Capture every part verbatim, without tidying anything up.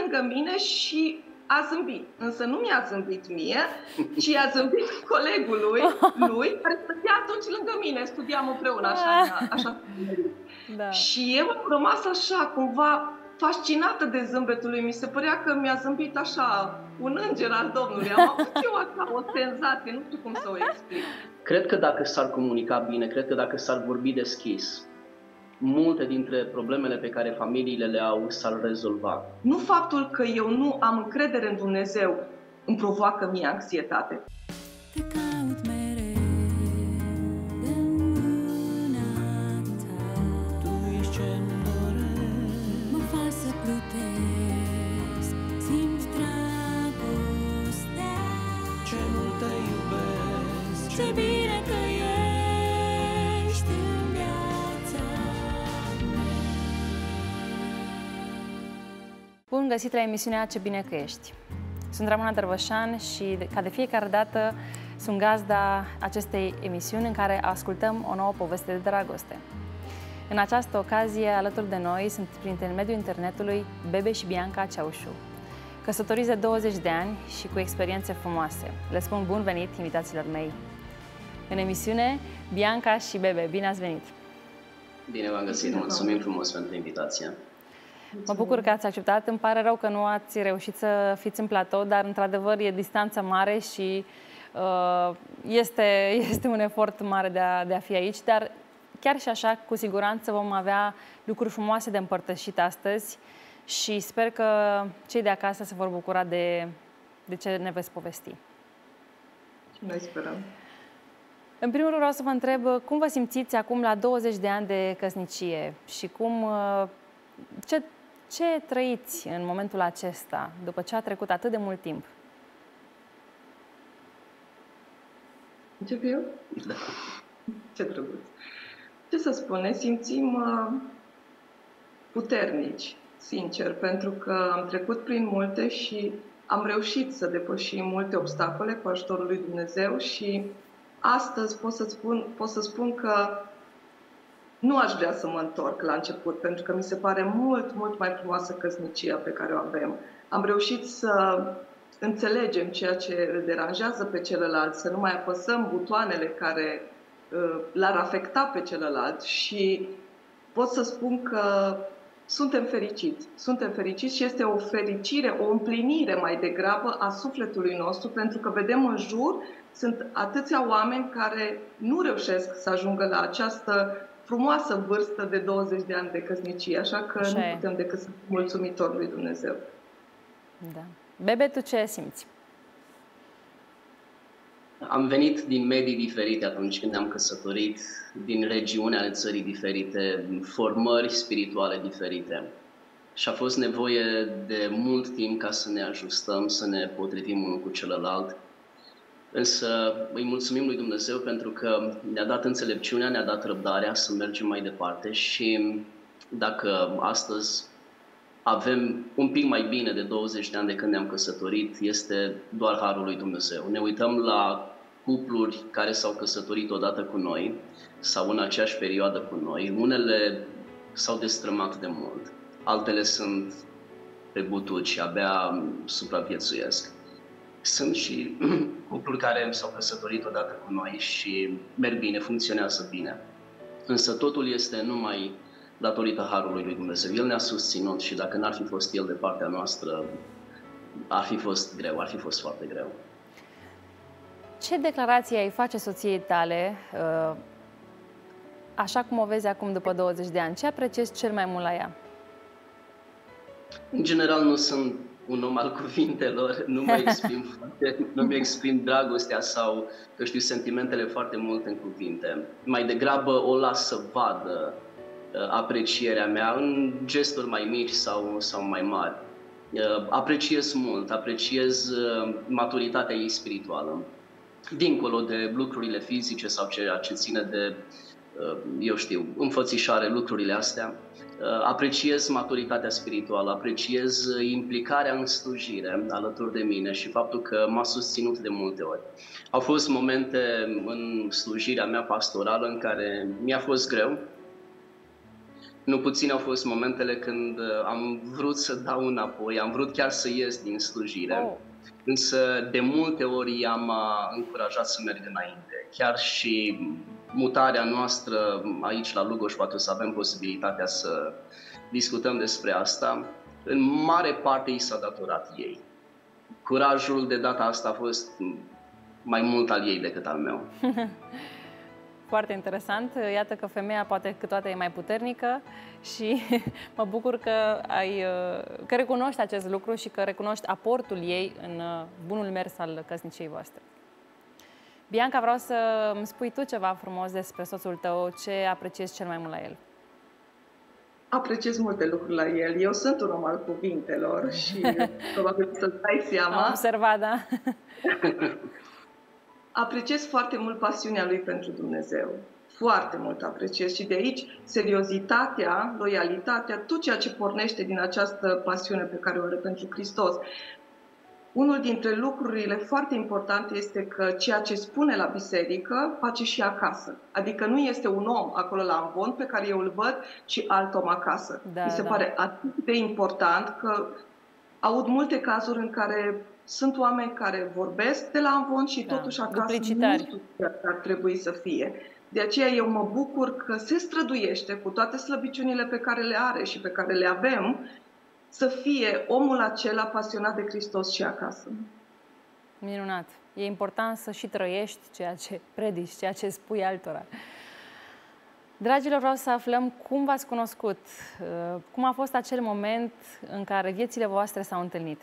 lângă mine și a zâmbit. Însă nu mi-a zâmbit mie, ci a zâmbit colegului lui, care stătea atunci lângă mine. Studiam împreună, așa, așa. Da. Și eu am rămas așa, cumva fascinată de zâmbetul lui. Mi se părea că mi-a zâmbit așa un înger al Domnului. Am avut eu așa o senzație, nu știu cum să o explic. Cred că dacă s-ar comunica bine, cred că dacă s-ar vorbi deschis, multe dintre problemele pe care familiile le au s-ar rezolva. Nu faptul că eu nu am încredere în Dumnezeu îmi provoacă mie anxietate. Te caut mereu de mâna ta. Tu ești ce-mi doresc, mă faci să plutesc, simt dragostea. Ce mult te iubesc, ce bine că ești în viața mea. Bun găsit la emisiunea Ce bine că ești! Sunt Ramona Dărvășan și, ca de fiecare dată, sunt gazda acestei emisiuni în care ascultăm o nouă poveste de dragoste. În această ocazie, alături de noi, sunt prin intermediul internetului Bebe și Bianca Ceaușu, căsătoriți de douăzeci de ani și cu experiențe frumoase. Le spun bun venit invitaților mei. În emisiune, Bianca și Bebe, bine ați venit! Bine v-am găsit, mulțumim frumos pentru invitație! Mă bucur că ați acceptat. Îmi pare rău că nu ați reușit să fiți în platou, dar într-adevăr e distanța mare și uh, este, este un efort mare de a, de a fi aici, dar chiar și așa, cu siguranță vom avea lucruri frumoase de împărtășit astăzi și sper că cei de acasă se vor bucura de, de ce ne veți povesti. Și noi sperăm. În primul rând vreau să vă întreb cum vă simțiți acum la douăzeci de ani de căsnicie și cum, ce, ce trăiți în momentul acesta, după ce a trecut atât de mult timp? Încep eu? Da. Ce drăguț. Ce să spun, ne simțim uh, puternici, sincer, pentru că am trecut prin multe și am reușit să depășim multe obstacole cu ajutorul lui Dumnezeu și astăzi pot să spun, pot să spun că nu aș vrea să mă întorc la început, pentru că mi se pare mult, mult mai frumoasă căsnicia pe care o avem. Am reușit să înțelegem ceea ce îl deranjează pe celălalt, să nu mai apăsăm butoanele care uh, l-ar afecta pe celălalt și pot să spun că suntem fericiți. Suntem fericiți și este o fericire, o împlinire mai degrabă a sufletului nostru, pentru că vedem în jur, sunt atâția oameni care nu reușesc să ajungă la această frumoasă vârstă de douăzeci de ani de căsnicie, așa că așa nu e. Putem decât să fim mulțumitori lui Dumnezeu. Da. Bebe, tu ce simți? Am venit din medii diferite atunci când ne-am căsătorit, din regiuni ale țării diferite, formări spirituale diferite. Și a fost nevoie de mult timp ca să ne ajustăm, să ne potrivim unul cu celălalt. Însă îi mulțumim lui Dumnezeu pentru că ne-a dat înțelepciunea, ne-a dat răbdarea să mergem mai departe și dacă astăzi avem un pic mai bine de douăzeci de ani de când ne-am căsătorit, este doar harul lui Dumnezeu. Ne uităm la cupluri care s-au căsătorit odată cu noi sau în aceeași perioadă cu noi. Unele s-au destrămat de mult, altele sunt pe butuci și abia supraviețuiesc. Sunt și cupluri care s-au căsătorit odată cu noi și merg bine, funcționează bine. Însă totul este numai datorită harului lui Dumnezeu. El ne-a susținut și dacă n-ar fi fost El de partea noastră, ar fi fost greu, ar fi fost foarte greu. Ce declarație ai face soției tale, așa cum o vezi acum după douăzeci de ani? Ce apreciezi cel mai mult la ea? În general nu sunt un om al cuvintelor, nu mă exprim, foarte, nu mi exprim dragostea sau, că știu, sentimentele foarte mult în cuvinte. Mai degrabă o las să vadă aprecierea mea în gesturi mai mici sau, sau mai mari. Apreciez mult, apreciez maturitatea ei spirituală. Dincolo de lucrurile fizice sau ceea ce ține de, eu știu, înfățișare, lucrurile astea, apreciez maturitatea spirituală, apreciez implicarea în slujire alături de mine și faptul că m-a susținut de multe ori. Au fost momente în slujirea mea pastorală în care mi-a fost greu, Nu puțin au fost momentele când am vrut să dau înapoi, am vrut chiar să ies din slujire. Oh. Însă de multe ori am încurajat să merg înainte. Chiar și mutarea noastră aici la Lugoj, poate o să avem posibilitatea să discutăm despre asta, în mare parte i s-a datorat ei. Curajul de data asta a fost mai mult al ei decât al meu. Foarte interesant. Iată că femeia poate câteodată e mai puternică și mă bucur că, ai, că recunoști acest lucru și că recunoști aportul ei în bunul mers al căsniciei voastre. Bianca, vreau să îmi spui tu ceva frumos despre soțul tău, ce apreciezi cel mai mult la el. Apreciez multe lucruri la el. Eu sunt un om al cuvintelor și probabil să-ți dai seama. Am observat, da? Apreciez foarte mult pasiunea lui pentru Dumnezeu. Foarte mult apreciez și de aici seriozitatea, loialitatea, tot ceea ce pornește din această pasiune pe care o are pentru Hristos. Unul dintre lucrurile foarte importante este că ceea ce spune la biserică face și acasă. Adică nu este un om acolo la amvon pe care eu îl văd și alt om acasă. Da, Mi se da. pare atât de important că aud multe cazuri în care sunt oameni care vorbesc de la amvon și Da, totuși acasă duplicitari. nu știu ce ar trebui să fie. De aceea eu mă bucur că se străduiește cu toate slăbiciunile pe care le are și pe care le avem, să fie omul acela pasionat de Hristos și acasă. Minunat. E important să și trăiești ceea ce predici, ceea ce spui altora. Dragilor, vreau să aflăm cum v-ați cunoscut, cum a fost acel moment în care viețile voastre s-au întâlnit.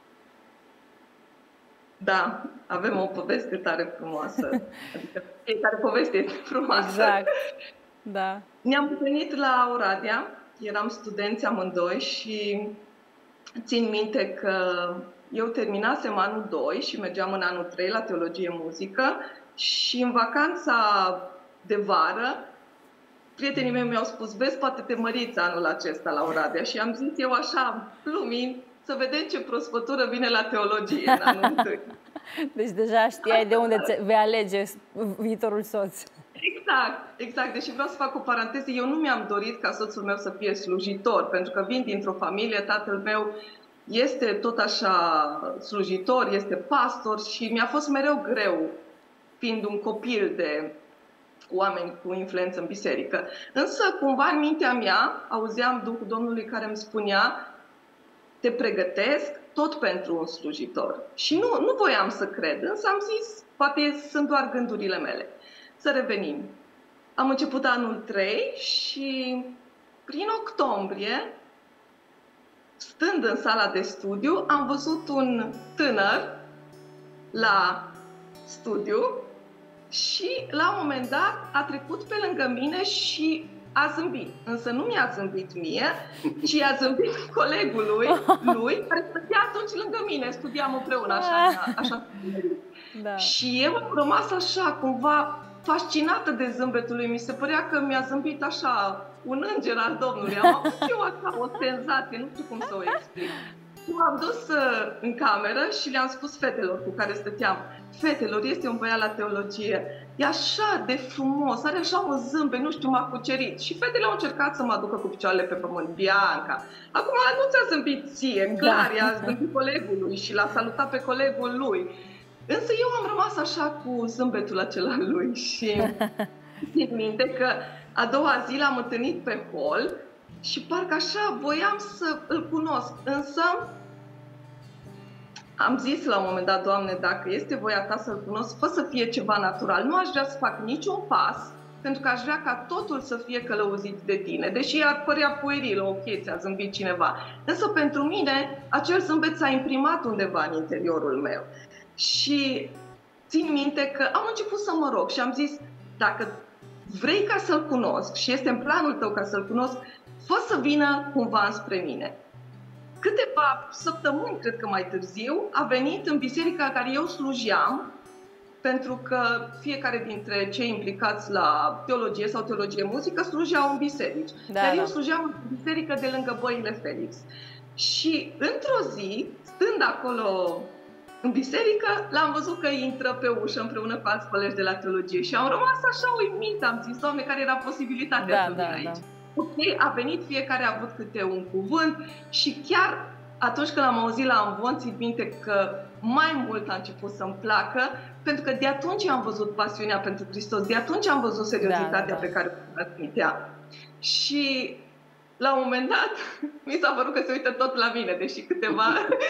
Da, avem o poveste tare frumoasă. Adică fiecare poveste este frumoasă. Exact. Da. Ne-am întâlnit la Oradea, eram studenți amândoi și țin minte că eu terminasem anul doi și mergeam în anul trei la teologie muzică și în vacanța de vară prietenii mei mi-au spus: vezi, poate te măriți anul acesta la Oradea. Și am zis eu așa, plumind, să vedem ce prospătură vine la teologie în anul întâi. Deci deja știai de unde vei alege viitorul soț. Exact, exact. Deși vreau să fac o paranteză, eu nu mi-am dorit ca soțul meu să fie slujitor, pentru că vin dintr-o familie, tatăl meu este tot așa slujitor, este pastor și mi-a fost mereu greu, fiind un copil de oameni cu influență în biserică. Însă, cumva, în mintea mea, auzeam Duhul Domnului care îmi spunea: te pregătesc tot pentru un slujitor. Și nu, nu voiam să cred, însă am zis, poate sunt doar gândurile mele. Să revenim. Am început anul trei și prin octombrie, stând în sala de studiu, am văzut un tânăr la studiu și la un moment dat a trecut pe lângă mine și a zâmbit. Însă nu mi-a zâmbit mie, ci a zâmbit colegului lui, care stătea atunci lângă mine. Studiam împreună, așa. așa. Da. Și eu am rămas așa, cumva fascinată de zâmbetul lui. Mi se părea că mi-a zâmbit așa un înger al Domnului. Am avut eu așa o senzație, nu știu cum să o explic. M-am dus uh, în cameră și le-am spus fetelor cu care stăteam: fetelor, este un băiat la teologie, e așa de frumos, are așa un zâmbet, nu știu, m-a cucerit. Și fetele au încercat să mă aducă cu picioarele pe pământ. Bianca, acum nu ți-a zâmbit ție, clar, Da. i-a zâmbit colegului și l-a salutat pe colegul lui. Însă eu am rămas așa cu zâmbetul acela lui și țin minte că a doua zi l-am întâlnit pe hol și parcă așa voiam să îl cunosc, însă am zis la un moment dat: Doamne, dacă este voia Ta să-l cunosc, fă să fie ceva natural. Nu aș vrea să fac niciun pas, pentru că aș vrea ca totul să fie călăuzit de Tine. Deși ar părea pueril, ok, ți-a zâmbit cineva. Însă pentru mine acel zâmbet s-a imprimat undeva în interiorul meu. Și țin minte că am început să mă rog și am zis: dacă vrei ca să-l cunosc și este în planul Tău ca să-l cunosc, fă să vină cumva înspre mine. Câteva săptămâni, cred că mai târziu, a venit în biserica în care eu slujeam, pentru că fiecare dintre cei implicați la teologie sau teologie muzică slujeau în biserici. Da, Iar da. eu slujeam în biserică de lângă Băile Felix. Și într-o zi, stând acolo în biserică, l-am văzut că intră pe ușă împreună cu alți colegi de la teologie și am rămas așa uimită. Am zis: Doamne, care era posibilitatea Da, să vin da, aici? da. ok, a venit, fiecare a avut câte un cuvânt și chiar atunci când am auzit la Amvon, țin minte că mai mult a început să-mi placă, pentru că de atunci am văzut pasiunea pentru Hristos, de atunci am văzut seriozitatea da, da. pe care o transmitea. Și la un moment dat, mi s-a părut că se uită tot la mine, deși câteva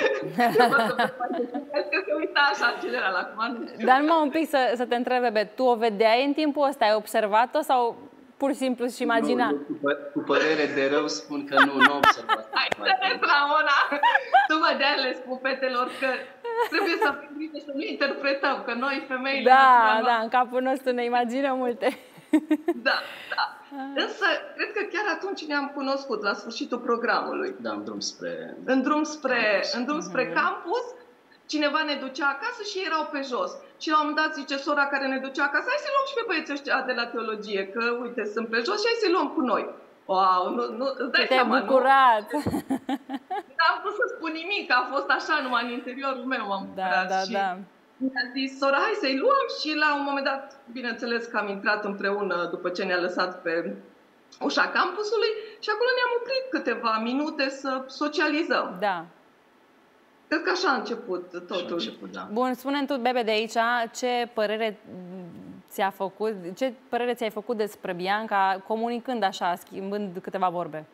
că se uita așa, general, acum. Dar numai un pic să, să te întreb, Bebe, tu o vedeai în timpul ăsta, ai observat-o sau pur și simplu și imagina? Nu, cu, pă cu părere de rău spun că nu, nu observat. Hai să ne Ramona! Tocmai de-aia le spun fetelor că trebuie să fim bine, să nu interpretăm, că noi femeile... Da, da, în capul nostru ne imaginăm multe. Da, da. Însă, cred că chiar atunci ne-am cunoscut, la sfârșitul programului. Da, în drum spre... În drum spre, în drum spre campus, cineva ne ducea acasă și ei erau pe jos. Și la un moment dat zice sora care ne ducea acasă, hai să luăm și pe băieții ăștia de la teologie, că uite, sunt pe jos și hai să-i luăm cu noi. Wow, nu, nu, îți dai te-ai seama, bucurat! Nu am vrut să spun nimic, a fost așa, numai în interiorul meu m-am bucurat. Da, da, și da. mi-a zis sora, hai să-i luăm și la un moment dat, bineînțeles că am intrat împreună după ce ne-a lăsat pe ușa campusului și acolo ne-am oprit câteva minute să socializăm. Da. Cred că așa a început totul. Așa a început, da. Bun, spune-mi tu, Bebe, de aici, ce părere ți-a făcut, ce părere ți-ai făcut despre Bianca, comunicând așa, schimbând câteva vorbe?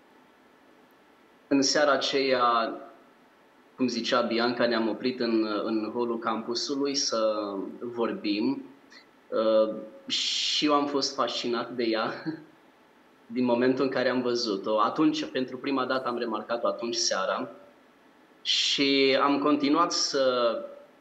În seara aceea, cum zicea Bianca, ne-am oprit în, în holul campusului să vorbim uh, și eu am fost fascinat de ea din momentul în care am văzut-o. Atunci, pentru prima dată am remarcat-o atunci seara și am continuat să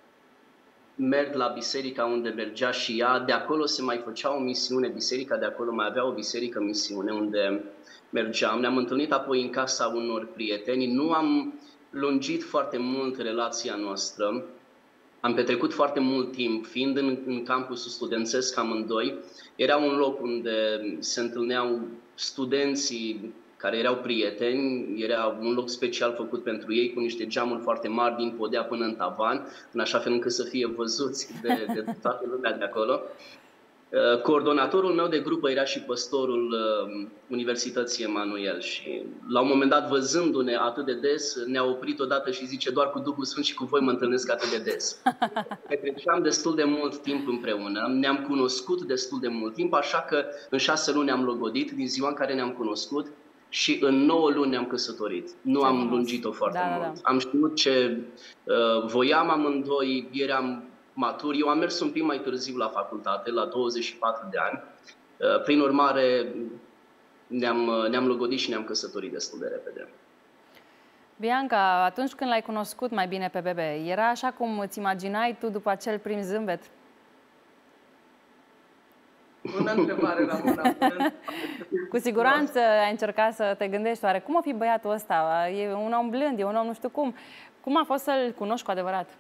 merg la biserica unde mergea și ea. De acolo se mai făcea o misiune, biserica de acolo mai avea o biserică misiune unde mergeam. Ne-am întâlnit apoi în casa unor prieteni. Nu am lungit foarte mult relația noastră. Am petrecut foarte mult timp, fiind în, în campusul studențesc amândoi. Era un loc unde se întâlneau studenții care erau prieteni, era un loc special făcut pentru ei, cu niște geamuri foarte mari din podea până în tavan, în așa fel încât să fie văzuți de, de toată lumea de acolo. Coordonatorul meu de grupă era și păstorul Universității Emanuel și la un moment dat, văzându-ne atât de des, ne-a oprit odată și zice: doar cu Duhul Sfânt și cu voi mă întâlnesc atât de des. Petreceam destul de mult timp împreună, ne-am cunoscut destul de mult timp, așa că în șase luni ne-am logodit din ziua în care ne-am cunoscut și în nouă luni ne-am căsătorit. Nu am lungit-o foarte da, mult. Da, da. Am știut ce uh, voiam amândoi, eram matur. Eu am mers un pic mai târziu la facultate, la douăzeci și patru de ani. Prin urmare, ne-am ne-am logodit și ne-am căsătorit destul de repede. Bianca, atunci când l-ai cunoscut mai bine pe Bebe, era așa cum îți imaginai tu după acel prim zâmbet? Bună întrebare, Ramona. Cu siguranță ai încercat să te gândești, oare cum o fi băiatul ăsta? E un om blând, e un om nu știu cum. Cum a fost să-l cunoști cu adevărat?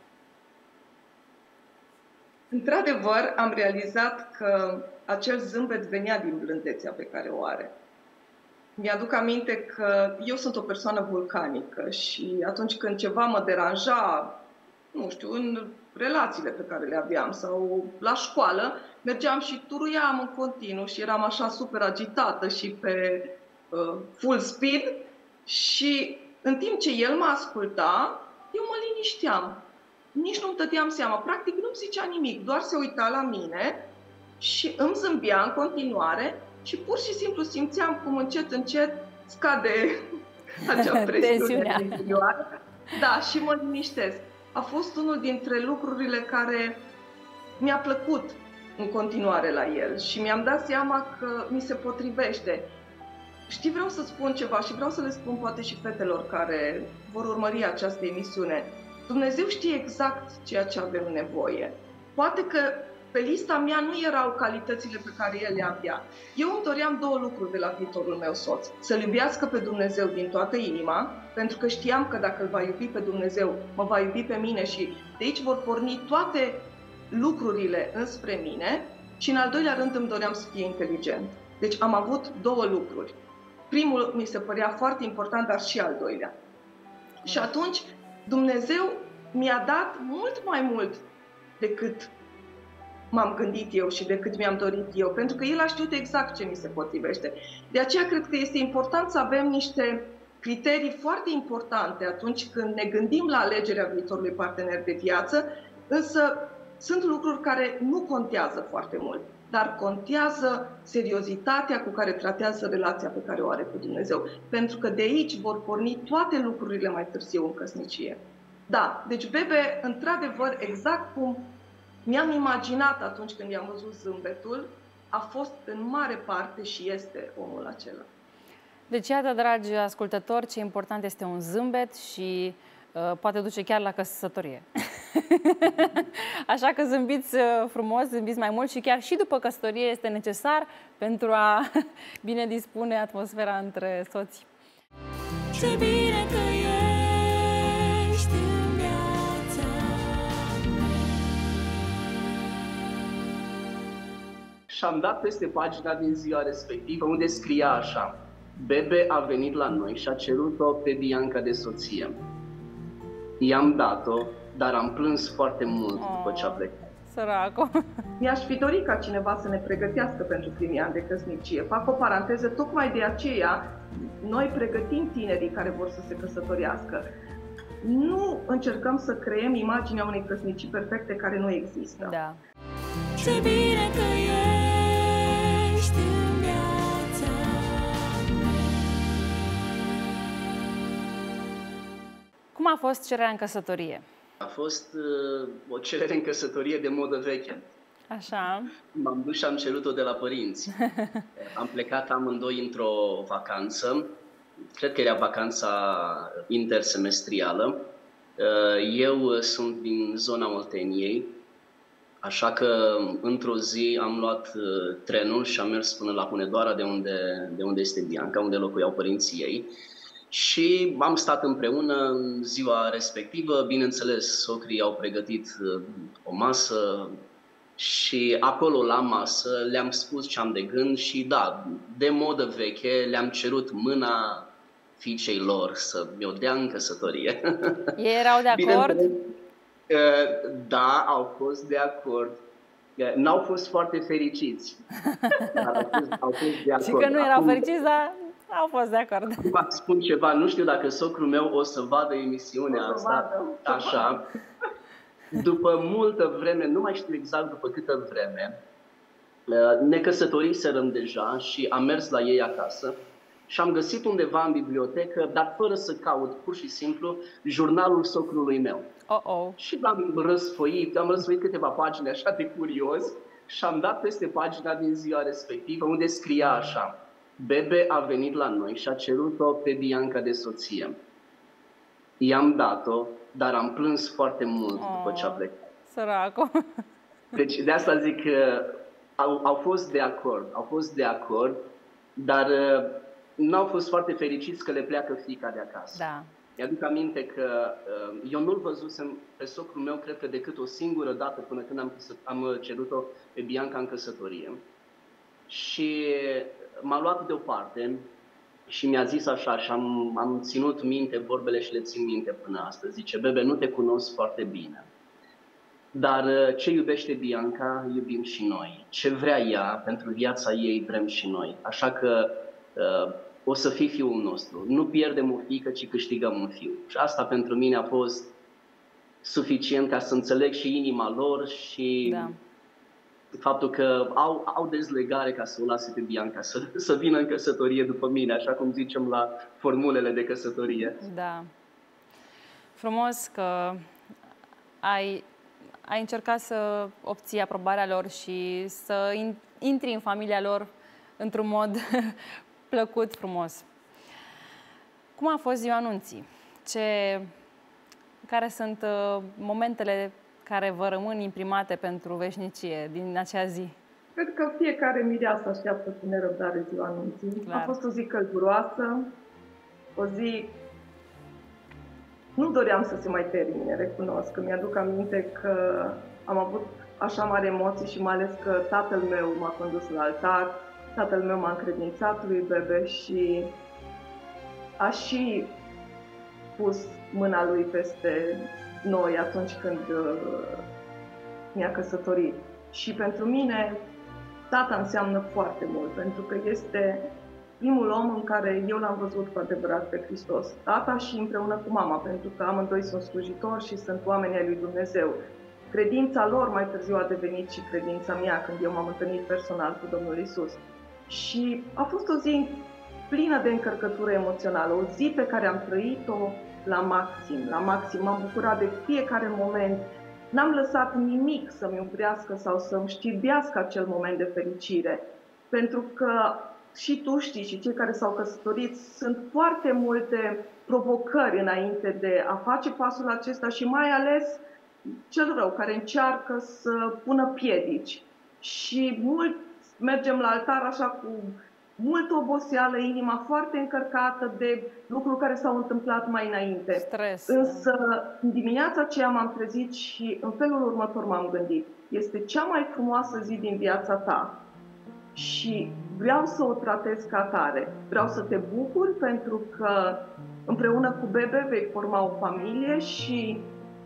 Într-adevăr, am realizat că acel zâmbet venea din blândețea pe care o are. Mi-aduc aminte că eu sunt o persoană vulcanică și atunci când ceva mă deranja, nu știu, în relațiile pe care le aveam sau la școală, mergeam și turuiam în continuu și eram așa super agitată și pe uh, full speed și în timp ce el mă asculta, eu mă linișteam. Nici nu-mi dădeam seama, practic nu-mi zicea nimic, doar se uita la mine și îmi zâmbea în continuare și pur și simplu simțeam cum încet, încet scade acea presiune interioară. Da, și mă liniștesc. A fost unul dintre lucrurile care mi-a plăcut în continuare la el și mi-am dat seama că mi se potrivește. Știi, vreau să spun ceva și vreau să le spun poate și fetelor care vor urmări această emisiune. Dumnezeu știe exact ceea ce avem nevoie. Poate că pe lista mea nu erau calitățile pe care El le avea. Eu îmi doream două lucruri de la viitorul meu soț. Să-L iubească pe Dumnezeu din toată inima, pentru că știam că dacă îl va iubi pe Dumnezeu, mă va iubi pe mine și de aici vor porni toate lucrurile înspre mine. Și în al doilea rând îmi doream să fie inteligent. Deci am avut două lucruri. Primul mi se părea foarte important, dar și al doilea. Și atunci Dumnezeu mi-a dat mult mai mult decât m-am gândit eu și de cât mi-am dorit eu, pentru că el a știut exact ce mi se potrivește. De aceea cred că este important să avem niște criterii foarte importante atunci când ne gândim la alegerea viitorului partener de viață, însă sunt lucruri care nu contează foarte mult, dar contează seriozitatea cu care tratează relația pe care o are cu Dumnezeu, pentru că de aici vor porni toate lucrurile mai târziu în căsnicie. Da, deci Bebe, într-adevăr, exact cum mi-am imaginat atunci când i-am văzut zâmbetul, a fost în mare parte și este omul acela. Deci, iată, dragi ascultători, ce important este un zâmbet și uh, poate duce chiar la căsătorie. Așa că zâmbiți frumos, zâmbiți mai mult și chiar și după căsătorie este necesar pentru a bine dispune atmosfera între soți. Ce bine că ești în viața mea. Și-am dat peste pagina din ziua respectivă unde scria așa: Bebe a venit la noi și a cerut-o pe Bianca de soție. I-am dat-o, dar am plâns foarte mult oh, după ce a plecat. Săracu! Mi-aș fi dorit ca cineva să ne pregătească pentru primii ani de căsnicie. Fac o paranteză, tocmai de aceea noi pregătim tinerii care vor să se căsătorească. Nu încercăm să creăm imaginea unei căsnicii perfecte care nu există. Da. Ce bine că ești în viața mea. Cum a fost cererea în căsătorie? A fost uh, o cerere în căsătorie de modă veche. Așa. M-am dus și am cerut-o de la părinți. Am plecat amândoi într-o vacanță. Cred că era vacanța intersemestrială. Eu sunt din zona Olteniei, așa că într-o zi am luat trenul și am mers până la Hunedoara, de unde, de unde este Bianca, unde locuiau părinții ei. Și am stat împreună în ziua respectivă. Bineînțeles, socrii au pregătit o masă și acolo la masă le-am spus ce am de gând și da, de modă veche le-am cerut mâna fiicei lor să mi-o dea în căsătorie. Ei erau de acord? Da, au fost de acord. N-au fost foarte fericiți, dar au fost, au fost de acord. Și că nu erau Acum... fericiți, dar au fost de acord. Acum spun ceva, nu știu dacă socrul meu o să vadă emisiunea o să asta, vadă. așa. După multă vreme, nu mai știu exact după câtă vreme, ne căsătoriserăm deja și am mers la ei acasă și am găsit undeva în bibliotecă, dar fără să caut, pur și simplu, jurnalul socrului meu. Oh-oh. Și l-am răsfoit, am răsfoit câteva pagini așa de curios și am dat peste pagina din ziua respectivă unde scria așa: Bebe a venit la noi și a cerut-o pe Bianca de soție. I-am dat-o, dar am plâns foarte mult oh, după ce a plecat. Săracu! Deci de asta zic că au, au fost de acord, au fost de acord, dar uh, n-au fost foarte fericiți că le pleacă fiica de acasă. Da. Mi-aduc aminte că uh, eu nu-l văzusem pe socrul meu, cred că decât o singură dată până când am, am cerut-o pe Bianca în căsătorie. Și m-a luat deoparte și mi-a zis așa, și am, am ținut minte vorbele și le țin minte până astăzi. Zice: Bebe, nu te cunosc foarte bine, dar ce iubește Bianca, iubim și noi. Ce vrea ea pentru viața ei, vrem și noi. Așa că uh, o să fii fiul nostru. Nu pierdem o fiică, ci câștigăm un fiu. Și asta pentru mine a fost suficient ca să înțeleg și inima lor și da. faptul că au, au dezlegare ca să o lase pe Bianca să, să vină în căsătorie după mine, așa cum zicem la formulele de căsătorie. Da. Frumos că ai, ai încercat să obții aprobarea lor și să intri în familia lor într-un mod plăcut, frumos. Cum a fost ziua anunții? Ce, care sunt uh, momentele care vă rămân imprimate pentru veșnicie din acea zi? Cred că fiecare mireasă așteaptă cu nerăbdare ziua anunții. Clar. A fost o zi călduroasă, o zi... Nu doream să se mai termine, recunosc. Că mi-aduc aminte că am avut așa mari emoții și mai ales că tatăl meu m-a condus la altar, tatăl meu m-a încredințat lui Bebe și a și pus mâna lui peste noi atunci când uh, mi-a căsătorit. Și pentru mine, tata înseamnă foarte mult, pentru că este primul om în care eu l-am văzut cu adevărat pe Hristos. Tata și împreună cu mama, pentru că amândoi sunt slujitori și sunt oameni ai lui Dumnezeu. Credința lor mai târziu a devenit și credința mea, când eu m-am întâlnit personal cu Domnul Isus. Și a fost o zi plină de încărcătură emoțională, o zi pe care am trăit-o la maxim, la maxim. M-am bucurat de fiecare moment. N-am lăsat nimic să-mi umbrească sau să-mi știrbească acel moment de fericire. Pentru că și tu știi, și cei care s-au căsătorit, sunt foarte multe provocări înainte de a face pasul acesta și mai ales cel rău care încearcă să pună piedici. Și mult mergem la altar așa cu multă oboseală, inima foarte încărcată de lucruri care s-au întâmplat mai înainte. Stres. Însă, în dimineața aceea m-am trezit și în felul următor m-am gândit. Este cea mai frumoasă zi din viața ta și vreau să o tratez ca atare. Vreau să te bucuri pentru că împreună cu Bebe vei forma o familie și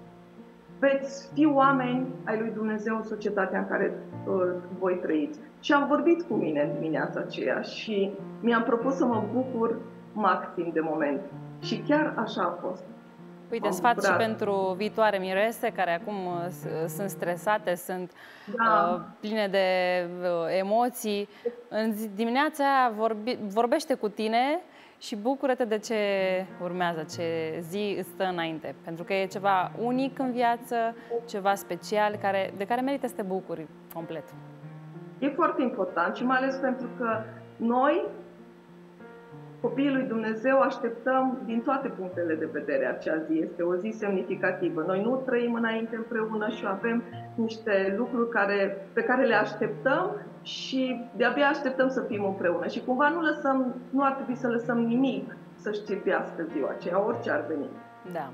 veți fi oameni ai lui Dumnezeu în societatea în care uh, voi trăiți. Și am vorbit cu mine în dimineața aceea și mi-am propus să mă bucur maxim de moment. Și chiar așa a fost. Uite, sfat și pentru viitoare mirese care acum sunt stresate, sunt da. uh, pline de uh, emoții. În dimineața vorbi, vorbește cu tine și bucură-te de ce urmează, ce zi îți stă înainte. Pentru că e ceva unic în viață, ceva special, care, de care merită să te bucuri complet. E foarte important și mai ales pentru că noi, copiii lui Dumnezeu, așteptăm din toate punctele de vedere acea zi. Este o zi semnificativă. Noi nu trăim înainte împreună și avem niște lucruri care, pe care le așteptăm și de-abia așteptăm să fim împreună. Și cumva nu, lăsăm, nu ar trebui să lăsăm nimic să știrbească ziua aceea, orice ar veni. Da.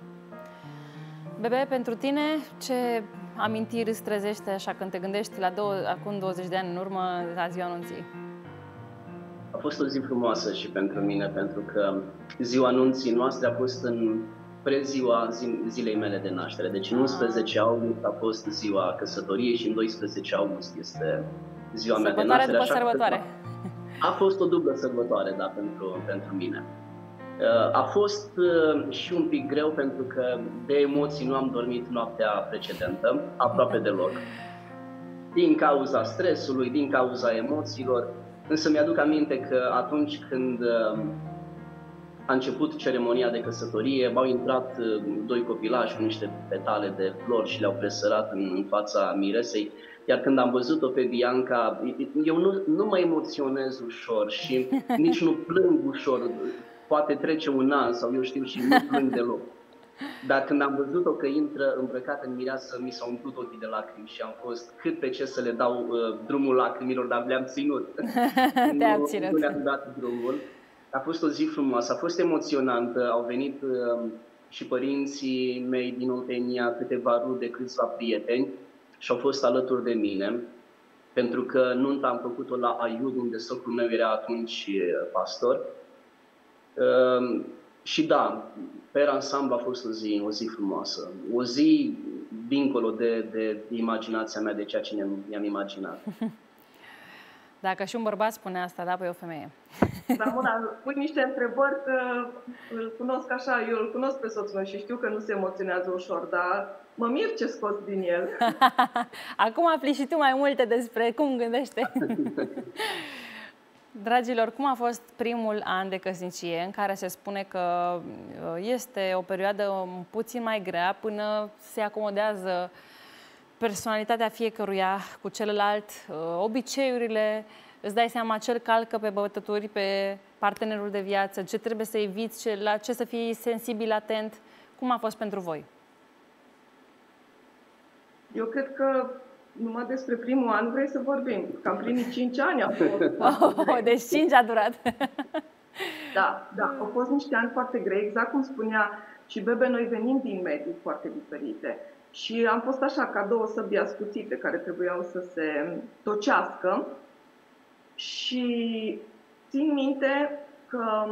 Bebe, pentru tine, ce amintiri îți trezește așa când te gândești la două, acum douăzeci de ani în urmă, la ziua anunții? A fost o zi frumoasă și pentru mine, pentru că ziua anunții noastre a fost în preziua zilei mele de naștere. Deci în unsprezece august a fost ziua căsătoriei și în doisprezece august este ziua mea de naștere. După sărbătoare. A fost o dublă sărbătoare, da, pentru, pentru mine. A fost și un pic greu pentru că de emoții nu am dormit noaptea precedentă, aproape deloc. Din cauza stresului, din cauza emoțiilor. Însă mi-aduc aminte că atunci când a început ceremonia de căsătorie, m-au intrat doi copilași cu niște petale de flori și le-au presărat în, în fața miresei. Iar când am văzut-o pe Bianca, eu nu, nu mă emoționez ușor și nici nu plâng ușor. Poate trece un an sau eu știu și nu plâng deloc. Dar când am văzut-o că intră îmbrăcată în mireasă, mi s-au umplut ochii de lacrimi și am fost cât pe ce să le dau uh, drumul lacrimilor, dar le-am ținut. Te-am ținut. Nu le-am dat drumul. A fost o zi frumoasă, a fost emoționantă. Au venit uh, și părinții mei din Oltenia, câteva rude, câțiva prieteni și au fost alături de mine. Pentru că nunta am făcut-o la Aiud, unde socrul meu era atunci pastor. Uh, și da, pe ansamblu a fost o zi, o zi frumoasă, o zi dincolo de, de imaginația mea, de ceea ce mi-am imaginat. Dacă și un bărbat spune asta, da, păi o femeie. Ramona, pui niște întrebări că îl cunosc așa, eu îl cunosc pe soțul meu și știu că nu se emoționează ușor, dar mă mir ce scos din el. Acum afli și tu mai multe despre cum gândește. Dragilor, cum a fost primul an de căsnicie în care se spune că este o perioadă puțin mai grea până se acomodează personalitatea fiecăruia cu celălalt, obiceiurile, îți dai seama ce îl calcă pe bătături, pe partenerul de viață, ce trebuie să eviți, ce, la ce să fii sensibil, atent. Cum a fost pentru voi? Eu cred că numai despre primul an vrei să vorbim. Cam primii cinci ani au fost. Oh, deci cinci a durat. Da, da, au fost niște ani foarte grei, exact cum spunea și Bebe, noi venim din medii foarte diferite. Și am fost așa, ca două săbii ascuțite care trebuiau să se tocească. Și țin minte că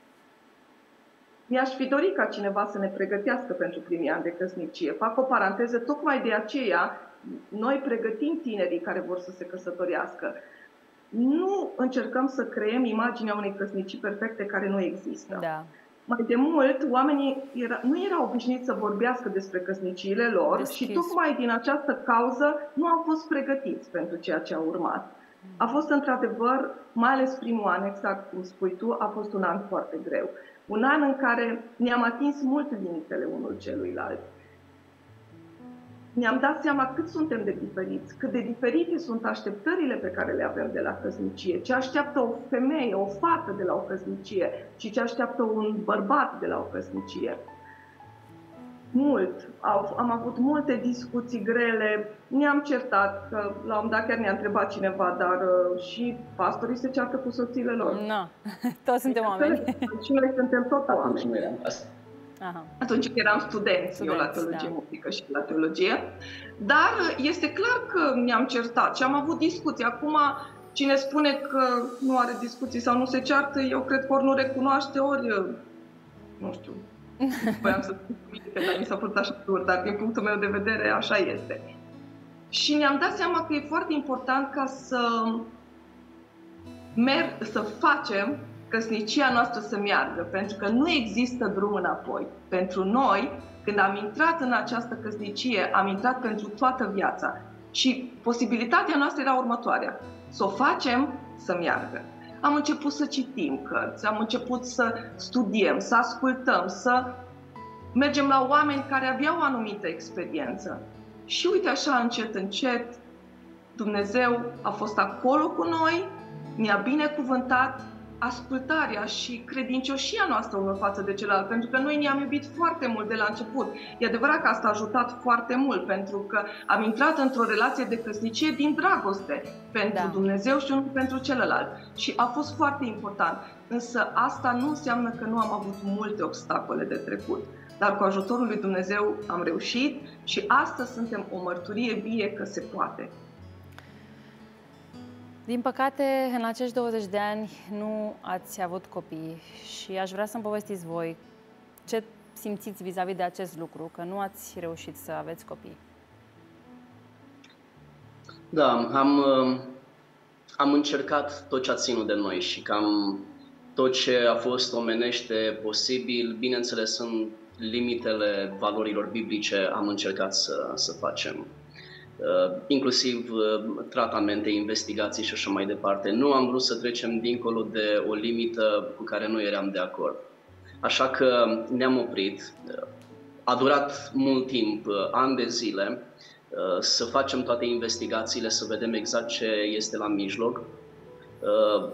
mi-aș fi dorit ca cineva să ne pregătească pentru primii ani de căsnicie. Fac o paranteză, tocmai de aceea noi pregătim tinerii care vor să se căsătorească. Nu încercăm să creăm imaginea unei căsnicii perfecte care nu există. Da. Mai de mult, oamenii era, nu erau obișnuiți să vorbească despre căsniciile lor Deschis. Și tocmai din această cauză nu au fost pregătiți pentru ceea ce a urmat. A fost într-adevăr, mai ales primul an, exact cum spui tu, a fost un an foarte greu. Un an în care ne-am atins mult limitele unul celuilalt. Ne-am dat seama cât suntem de diferiți, cât de diferite sunt așteptările pe care le avem de la căsnicie, ce așteaptă o femeie, o fată de la o căsnicie și ce așteaptă un bărbat de la o căsnicie. Mult. Am avut multe discuții grele, ne-am certat, că la un dat chiar ne-a întrebat cineva, dar uh, și pastorii se ceartă cu soțiile lor. Nu, toți suntem oameni. Și noi suntem tot oameni. Aha. Atunci când eram studenți, studenți eu la teologie da. muzică și la teologie, dar este clar că ne-am certat și am avut discuții. Acum, cine spune că nu are discuții sau nu se ceartă, eu cred că ori nu recunoaște, ori, nu știu, voiam să spun cuvinte, dar mi s-a părut așa dur, dar din punctul meu de vedere așa este. Și ne-am dat seama că e foarte important ca să merg, să facem căsnicia noastră să meargă, pentru că nu există drum înapoi. Pentru noi, când am intrat în această căsnicie, am intrat pentru toată viața. Și posibilitatea noastră era următoarea: să o facem să meargă. Am început să citim cărți, am început să studiem, să ascultăm, să mergem la oameni care aveau o anumită experiență. Și uite așa, încet, încet, Dumnezeu a fost acolo cu noi, ne-a binecuvântat ascultarea și credincioșia noastră unul față de celălalt, pentru că noi ne-am iubit foarte mult de la început. E adevărat că asta a ajutat foarte mult, pentru că am intrat într-o relație de căsnicie din dragoste pentru da. Dumnezeu și unul pentru celălalt. Și a fost foarte important. Însă asta nu înseamnă că nu am avut multe obstacole de trecut. Dar cu ajutorul lui Dumnezeu am reușit și astăzi suntem o mărturie vie că se poate. Din păcate, în acești douăzeci de ani nu ați avut copii și aș vrea să-mi povestiți voi ce simțiți vis-a-vis de acest lucru, că nu ați reușit să aveți copii. Da, am, am încercat tot ce a ținut de noi și cam tot ce a fost omenește posibil, bineînțeles în limitele valorilor biblice, am încercat să, să facem. Uh, inclusiv uh, tratamente, investigații și așa mai departe. Nu am vrut să trecem dincolo de o limită cu care nu eram de acord. Așa că ne-am oprit. A durat mult timp, uh, ani de zile, uh, să facem toate investigațiile, să vedem exact ce este la mijloc. Uh,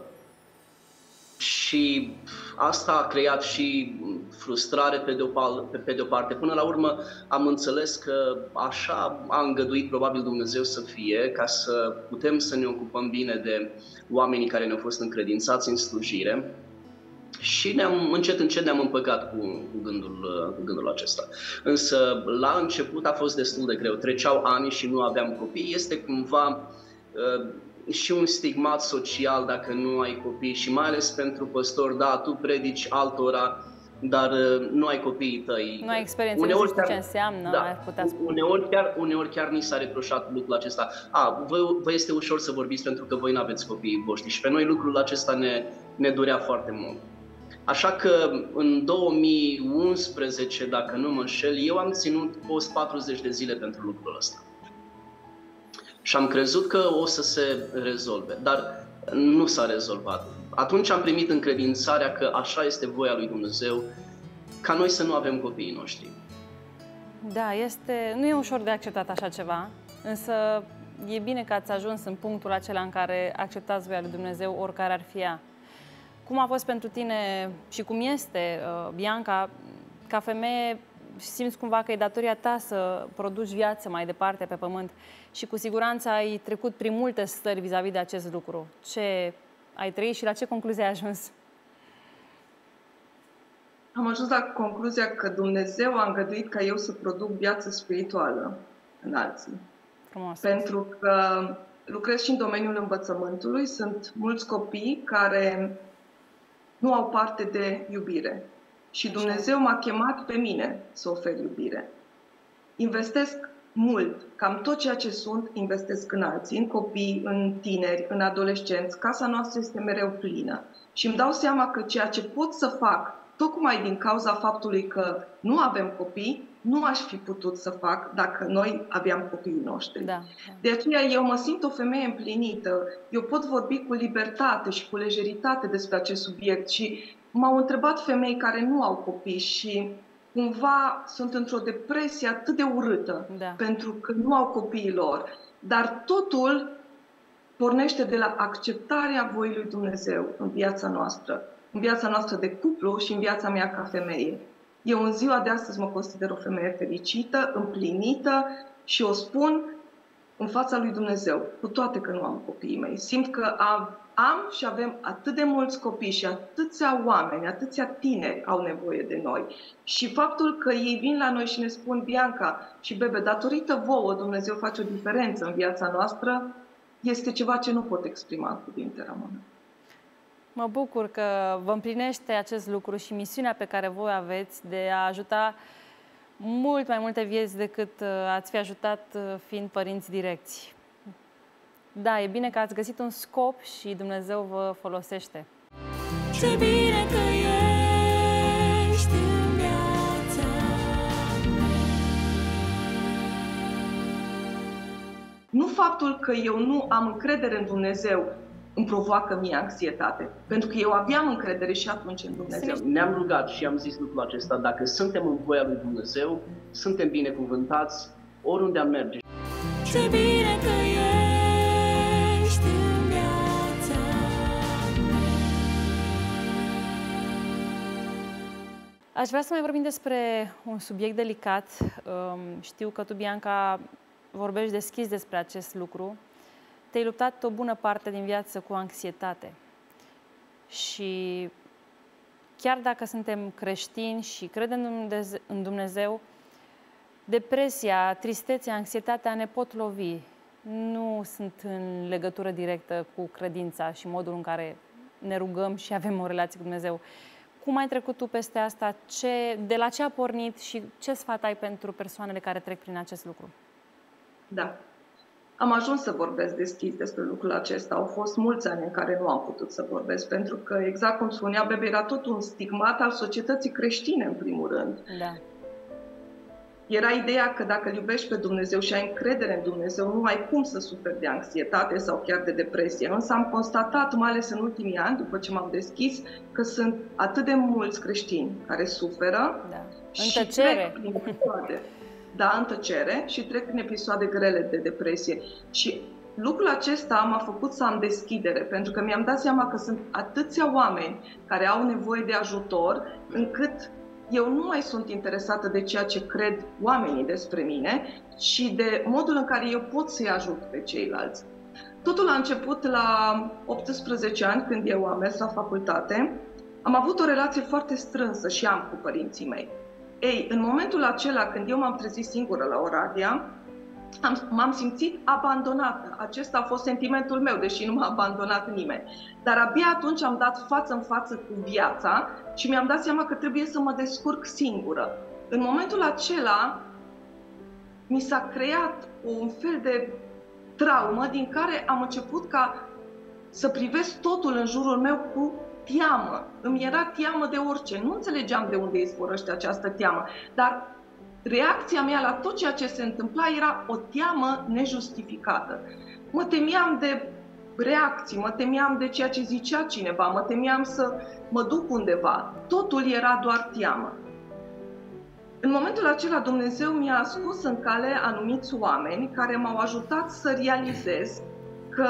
și asta a creat și frustrare pe de, o, pe, pe de o parte. Până la urmă am înțeles că așa a îngăduit probabil Dumnezeu să fie, ca să putem să ne ocupăm bine de oamenii care ne-au fost încredințați în slujire. Și ne-am, încet, încet ne-am împăcat cu, cu, gândul, cu gândul acesta. Însă la început a fost destul de greu. Treceau ani și nu aveam copii. Este cumva uh, și un stigmat social dacă nu ai copii și mai ales pentru păstori, da, tu predici altora, dar uh, nu ai copiii tăi. Nu ai experiență, nu știu ce înseamnă, da, ar putea spune. Uneori chiar, uneori chiar ni s-a reproșat lucrul acesta. A, vă, vă este ușor să vorbiți pentru că voi nu aveți copiii voștri și pe noi lucrul acesta ne, ne durea foarte mult. Așa că în două mii unsprezece, dacă nu mă înșel, eu am ținut post patruzeci de zile pentru lucrul ăsta. Și am crezut că o să se rezolve, dar nu s-a rezolvat. Atunci am primit încredințarea că așa este voia lui Dumnezeu, ca noi să nu avem copiii noștri. Da, este, nu e ușor de acceptat așa ceva, însă e bine că ați ajuns în punctul acela în care acceptați voia lui Dumnezeu, oricare ar fi ea. Cum a fost pentru tine și cum este, Bianca, ca femeie, simți cumva că e datoria ta să produci viață mai departe pe pământ și cu siguranță ai trecut prin multe stări vis-a-vis de acest lucru. Ce ai trăit și la ce concluzie ai ajuns? Am ajuns la concluzia că Dumnezeu a îngăduit ca eu să produc viață spirituală în alții. Frumos. Pentru că lucrez și în domeniul învățământului. Sunt mulți copii care nu au parte de iubire. Și Dumnezeu m-a chemat pe mine să ofer iubire. Investesc mult, cam tot ceea ce sunt, investesc în alții, în copii, în tineri, în adolescenți. Casa noastră este mereu plină. Și îmi dau seama că ceea ce pot să fac, tocmai din cauza faptului că nu avem copii, nu aș fi putut să fac dacă noi aveam copiii noștri. Da, da. De aceea eu mă simt o femeie împlinită. Eu pot vorbi cu libertate și cu lejeritate despre acest subiect și m-au întrebat femei care nu au copii și cumva sunt într-o depresie atât de urâtă, Da. pentru că nu au copiii lor. Dar totul pornește de la acceptarea voii lui Dumnezeu în viața noastră, în viața noastră de cuplu și în viața mea ca femeie. Eu în ziua de astăzi mă consider o femeie fericită, împlinită și o spun în fața lui Dumnezeu, cu toate că nu am copiii mei. Simt că am, am și avem atât de mulți copii și atâția oameni, atâția tineri au nevoie de noi. Și faptul că ei vin la noi și ne spun, Bianca și Bebe, datorită vouă Dumnezeu face o diferență în viața noastră, este ceva ce nu pot exprima în cuvinte, Ramona. Mă bucur că vă împlinește acest lucru și misiunea pe care voi aveți de a ajuta mult mai multe vieți decât ați fi ajutat fiind părinți direcți. Da, e bine că ați găsit un scop și Dumnezeu vă folosește. Ce bine că ești în viața mea. Nu faptul că eu nu am încredere în Dumnezeu îmi provoacă mie anxietate, pentru că eu aveam încredere și atunci în Dumnezeu. Ne-am rugat și am zis lucrul acesta, dacă suntem în voia lui Dumnezeu, suntem binecuvântați oriunde am merge. Ce bine că ești în viața mea. Aș vrea să mai vorbim despre un subiect delicat. Știu că tu, Bianca, vorbești deschis despre acest lucru. Te-ai luptat o bună parte din viață cu anxietate. Și chiar dacă suntem creștini și credem în Dumnezeu, depresia, tristețea, anxietatea ne pot lovi. Nu sunt în legătură directă cu credința și modul în care ne rugăm și avem o relație cu Dumnezeu. Cum ai trecut tu peste asta? Ce, de la ce a pornit și ce sfat ai pentru persoanele care trec prin acest lucru? Da. Am ajuns să vorbesc deschis despre lucrul acesta. Au fost mulți ani în care nu am putut să vorbesc, pentru că, exact cum spunea Bebe, era tot un stigmat al societății creștine, în primul rând. Da. Era ideea că dacă îl iubești pe Dumnezeu și ai încredere în Dumnezeu, nu ai cum să suferi de anxietate sau chiar de depresie. Însă am constatat, mai ales în ultimii ani, după ce m-am deschis, că sunt atât de mulți creștini care suferă Da. și În tăcere. trec prin episoade. Da, în tăcere și trec prin episoade grele de depresie. Și lucrul acesta m-a făcut să am deschidere, pentru că mi-am dat seama că sunt atâția oameni care au nevoie de ajutor, încât eu nu mai sunt interesată de ceea ce cred oamenii despre mine, ci de modul în care eu pot să-i ajut pe ceilalți. Totul a început la optsprezece ani, când eu am mers la facultate. Am avut o relație foarte strânsă și am cu părinții mei. Ei, în momentul acela, când eu m-am trezit singură la Oradea, m-am simțit abandonată. Acesta a fost sentimentul meu, deși nu m-a abandonat nimeni. Dar abia atunci am dat față în față cu viața și mi-am dat seama că trebuie să mă descurc singură. În momentul acela mi s-a creat un fel de traumă din care am început ca să privesc totul în jurul meu cu teamă. Îmi era teamă de orice. Nu înțelegeam de unde izvorăște această teamă, dar reacția mea la tot ceea ce se întâmpla era o teamă nejustificată. Mă temeam de reacții, mă temeam de ceea ce zicea cineva, mă temeam să mă duc undeva. Totul era doar teamă. În momentul acela Dumnezeu mi-a scos în cale anumiți oameni care m-au ajutat să realizez că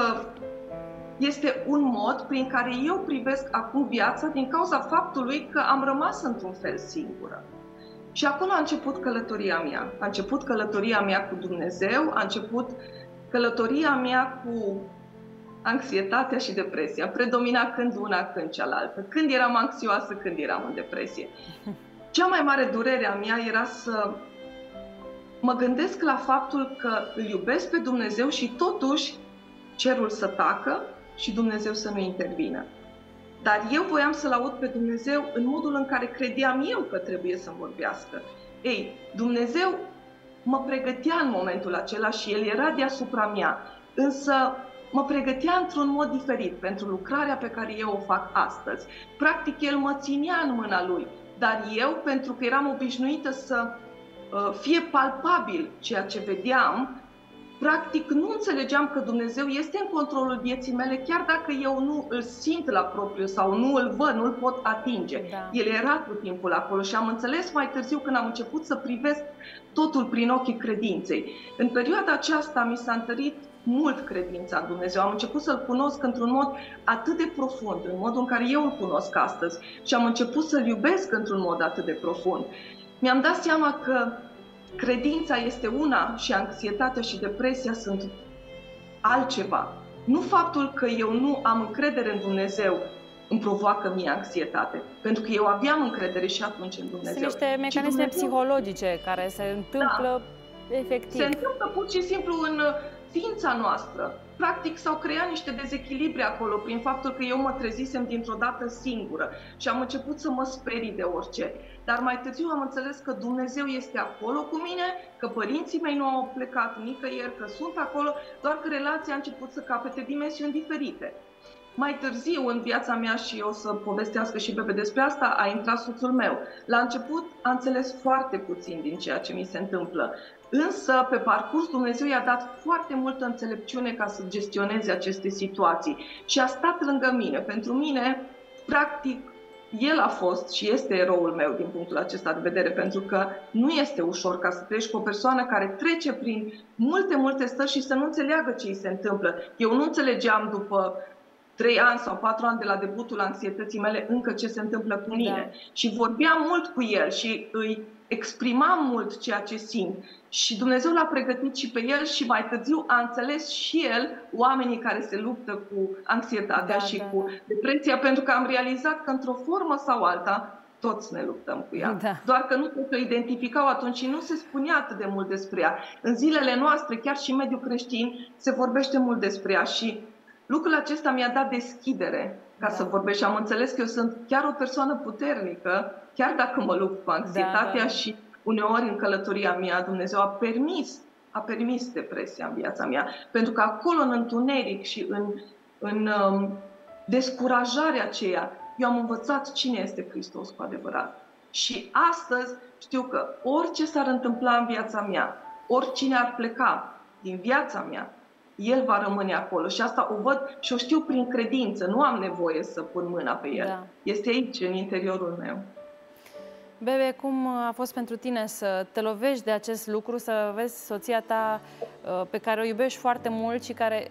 este un mod prin care eu privesc acum viața din cauza faptului că am rămas într-un fel singură. Și acolo a început călătoria mea. A început călătoria mea cu Dumnezeu, a început călătoria mea cu anxietatea și depresia. Predomina când una, când cealaltă. Când eram anxioasă, când eram în depresie. Cea mai mare durere a mea era să mă gândesc la faptul că îl iubesc pe Dumnezeu și totuși cerul să tacă și Dumnezeu să nu intervină. Dar eu voiam să-L aud pe Dumnezeu în modul în care credeam eu că trebuie să vorbească. Ei, Dumnezeu mă pregătea în momentul acela și El era deasupra mea, însă mă pregătea într-un mod diferit pentru lucrarea pe care eu o fac astăzi. Practic, El mă ținea în mâna Lui, dar eu, pentru că eram obișnuită să uh, fie palpabil ceea ce vedeam, practic nu înțelegeam că Dumnezeu este în controlul vieții mele, chiar dacă eu nu îl simt la propriu sau nu îl văd, nu îl pot atinge. Da. El era tot timpul acolo și am înțeles mai târziu, când am început să privesc totul prin ochii credinței. În perioada aceasta mi s-a întărit mult credința în Dumnezeu. Am început să-L cunosc într-un mod atât de profund, în modul în care eu îl cunosc astăzi, și am început să-L iubesc într-un mod atât de profund. Mi-am dat seama că credința este una și anxietatea și depresia sunt altceva. Nu faptul că eu nu am încredere în Dumnezeu îmi provoacă mie anxietate, pentru că eu aveam încredere și atunci în Dumnezeu. Sunt niște mecanisme Dumnezeu... psihologice care se întâmplă, da, efectiv. Se întâmplă pur și simplu în ființa noastră. Practic s-au creat niște dezechilibre acolo prin faptul că eu mă trezisem dintr-o dată singură și am început să mă sperii de orice. Dar mai târziu am înțeles că Dumnezeu este acolo cu mine, că părinții mei nu au plecat nicăieri, că sunt acolo, doar că relația a început să capete dimensiuni diferite. Mai târziu în viața mea, și o să povestească și Bebe despre asta, a intrat soțul meu. La început a înțeles foarte puțin din ceea ce mi se întâmplă. Însă, pe parcurs, Dumnezeu i-a dat foarte multă înțelepciune ca să gestioneze aceste situații și a stat lângă mine. Pentru mine, practic, El a fost și este eroul meu din punctul acesta de vedere, pentru că nu este ușor ca să treci cu o persoană care trece prin multe, multe stări și să nu înțeleagă ce îi se întâmplă. Eu nu înțelegeam după trei ani sau patru ani de la debutul anxietății mele încă ce se întâmplă cu mine. Da. Și vorbeam mult cu El și îi exprimam mult ceea ce simt. Și Dumnezeu l-a pregătit și pe el și mai târziu a înțeles și el oamenii care se luptă cu anxietatea, da, și da, cu depresia, pentru că am realizat că într-o formă sau alta toți ne luptăm cu ea. Da. Doar că nu toți o identificau atunci și nu se spunea atât de mult despre ea. În zilele noastre, chiar și în mediul creștin, se vorbește mult despre ea și lucrul acesta mi-a dat deschidere ca da. să vorbesc și am înțeles că eu sunt chiar o persoană puternică, chiar dacă mă lupt cu anxietatea, da, da. și uneori în călătoria mea Dumnezeu a permis, a permis depresia în viața mea, pentru că acolo în întuneric și în, în um, descurajarea aceea eu am învățat cine este Hristos cu adevărat. Și astăzi știu că orice s-ar întâmpla în viața mea, oricine ar pleca din viața mea, El va rămâne acolo și asta o văd și o știu prin credință, nu am nevoie să pun mâna pe El. Da. Este aici, în interiorul meu. Bebe, cum a fost pentru tine să te lovești de acest lucru, să vezi soția ta pe care o iubești foarte mult și care,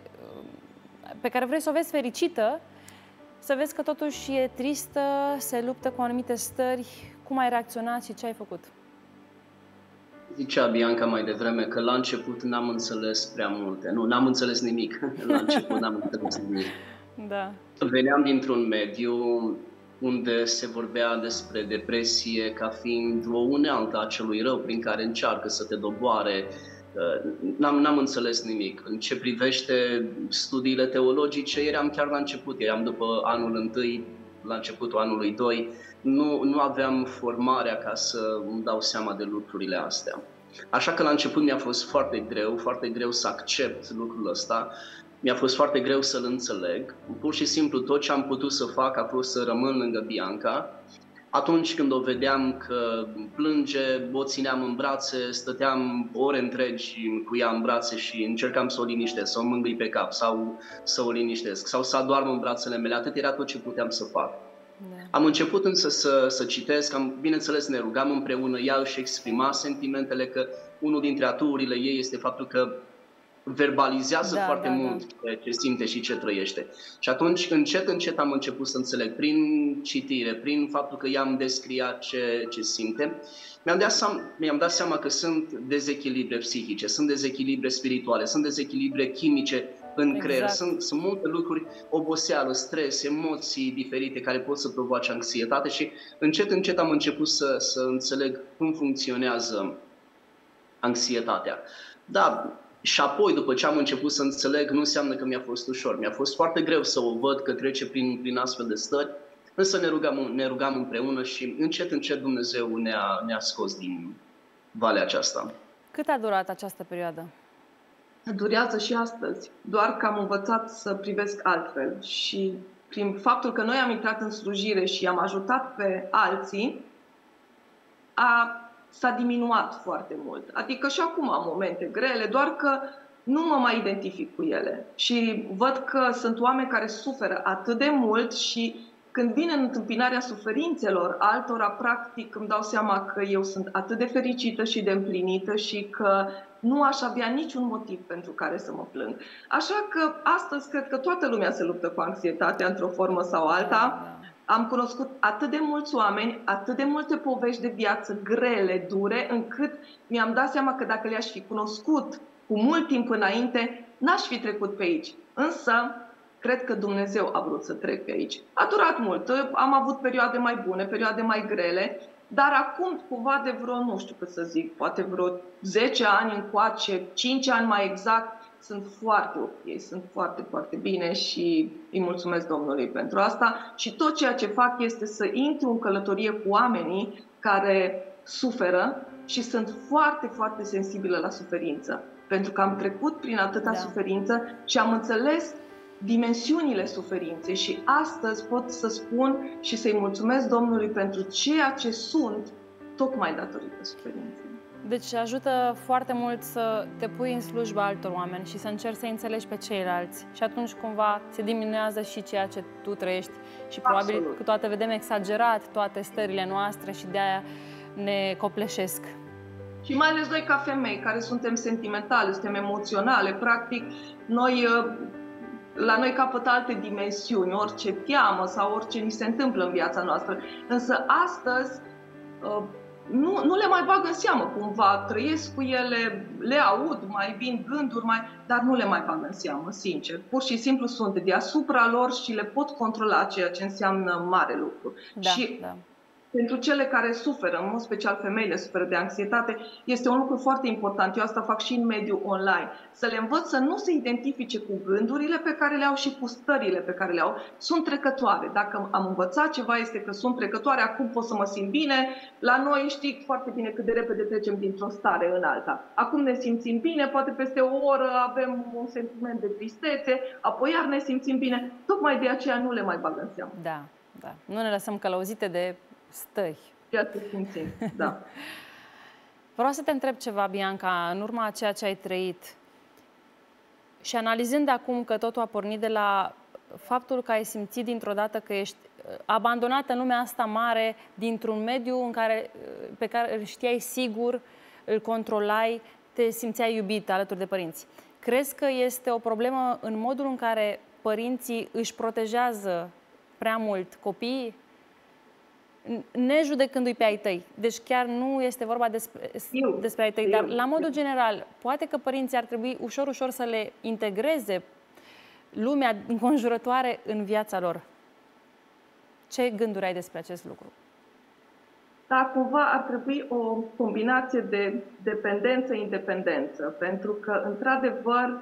pe care vrei să o vezi fericită, să vezi că totuși e tristă, se luptă cu anumite stări? Cum ai reacționat și ce ai făcut? Zicea Bianca mai devreme că la început n-am înțeles prea multe. Nu, n-am înțeles nimic. La început n-am înțeles nimic. Da. Veneam dintr-un mediu unde se vorbea despre depresie ca fiind o unealtă a celui rău prin care încearcă să te doboare. N-am, n-am înțeles nimic. În ce privește studiile teologice, eram chiar la început, eram după anul întâi, la începutul anului doi, nu, nu aveam formarea ca să îmi dau seama de lucrurile astea. Așa că la început mi-a fost foarte greu, foarte greu să accept lucrul ăsta. Mi-a fost foarte greu să-l înțeleg. Pur și simplu tot ce am putut să fac a fost să rămân lângă Bianca. Atunci când o vedeam că plânge, o țineam în brațe, stăteam ore întregi cu ea în brațe și încercam să o liniștesc, să o mângâi pe cap sau să o liniștesc sau să adoarmă în brațele mele. Atât era tot ce puteam să fac. Da. Am început însă să, să citesc, am, bineînțeles ne rugam împreună, ea își exprima sentimentele, că unul dintre aturile ei este faptul că verbalizează da, foarte da, mult da. ce simte și ce trăiește. Și atunci, încet, încet am început să înțeleg, prin citire, prin faptul că i-am descria ce, ce simte, mi-am dat, seama, mi-am dat seama că sunt dezechilibre psihice, sunt dezechilibre spirituale, sunt dezechilibre chimice în exact. creier, sunt, sunt multe lucruri, oboseală, stres, emoții diferite care pot să provoace anxietate și încet, încet am început să, să înțeleg cum funcționează anxietatea. Da, și apoi, după ce am început să înțeleg, nu înseamnă că mi-a fost ușor. Mi-a fost foarte greu să o văd că trece prin, prin astfel de stări, însă ne rugam, ne rugam împreună și încet, încet Dumnezeu ne-a, ne-a scos din valea aceasta. Cât a durat această perioadă? Durează și astăzi, doar că am învățat să privesc altfel și prin faptul că noi am intrat în slujire și am ajutat pe alții, a, s-a diminuat foarte mult. Adică și acum am momente grele, doar că nu mă mai identific cu ele. Și văd că sunt oameni care suferă atât de mult și când vin în întâmpinarea suferințelor altora, practic îmi dau seama că eu sunt atât de fericită și de împlinită și că nu aș avea niciun motiv pentru care să mă plâng. Așa că astăzi cred că toată lumea se luptă cu anxietatea într-o formă sau alta. Am cunoscut atât de mulți oameni, atât de multe povești de viață grele, dure, încât mi-am dat seama că dacă le-aș fi cunoscut cu mult timp înainte, n-aș fi trecut pe aici. Însă, cred că Dumnezeu a vrut să trec pe aici. A durat mult, am avut perioade mai bune, perioade mai grele, dar acum, cumva de vreo, nu știu cât să zic, poate vreo zece ani încoace, cinci ani mai exact, sunt foarte ok, sunt foarte, foarte bine și îi mulțumesc Domnului pentru asta. Și tot ceea ce fac este să intru în călătorie cu oamenii care suferă și sunt foarte, foarte sensibilă la suferință. Pentru că am trecut prin atâta da. suferință și am înțeles dimensiunile suferinței și astăzi pot să spun și să-i mulțumesc Domnului pentru ceea ce sunt, tocmai datorită suferinței. Deci ajută foarte mult să te pui în slujba altor oameni și să încerci să înțelegi pe ceilalți. Și atunci cumva se diminuează și ceea ce tu trăiești și probabil Absolut. Că toate vedem exagerat toate stările noastre și de-aia ne copleșesc. Și mai ales noi ca femei care suntem sentimentale, suntem emoționale, practic noi... La noi capătă alte dimensiuni, orice teamă sau orice ni se întâmplă în viața noastră. Însă astăzi nu, nu le mai bag în seamă cumva, trăiesc cu ele, le aud, mai vin gânduri, mai, dar nu le mai bag în seamă, sincer. Pur și simplu sunt deasupra lor și le pot controla, ceea ce înseamnă mare lucru. Da, și da. Pentru cele care suferă, în mod special femeile suferă de anxietate, este un lucru foarte important. Eu asta fac și în mediul online. Să le învăț să nu se identifice cu gândurile pe care le au și cu stările pe care le au. Sunt trecătoare. Dacă am învățat ceva, este că sunt trecătoare, acum pot să mă simt bine. La noi știi foarte bine cât de repede trecem dintr-o stare în alta. Acum ne simțim bine, poate peste o oră avem un sentiment de tristețe, apoi iar ne simțim bine. Tocmai de aceea nu le mai bag în seamă. Da, da. Nu ne lăsăm călăuzite de stări. Ceea ce simțim, da. Vreau să te întreb ceva, Bianca, în urma a ceea ce ai trăit și analizând acum că totul a pornit de la faptul că ai simțit dintr-o dată că ești abandonată în lumea asta mare, dintr-un mediu în care, pe care îl știai sigur, îl controlai, te simțeai iubit alături de părinți. Crezi că este o problemă în modul în care părinții își protejează prea mult copiii? Nejudecându-i pe ai tăi. Deci chiar nu este vorba despre, eu, despre ai tăi, eu, dar la modul general, poate că părinții ar trebui ușor, ușor să le integreze lumea înconjurătoare în viața lor. Ce gânduri ai despre acest lucru? Da, cumva ar trebui o combinație de dependență-independență, pentru că, într-adevăr,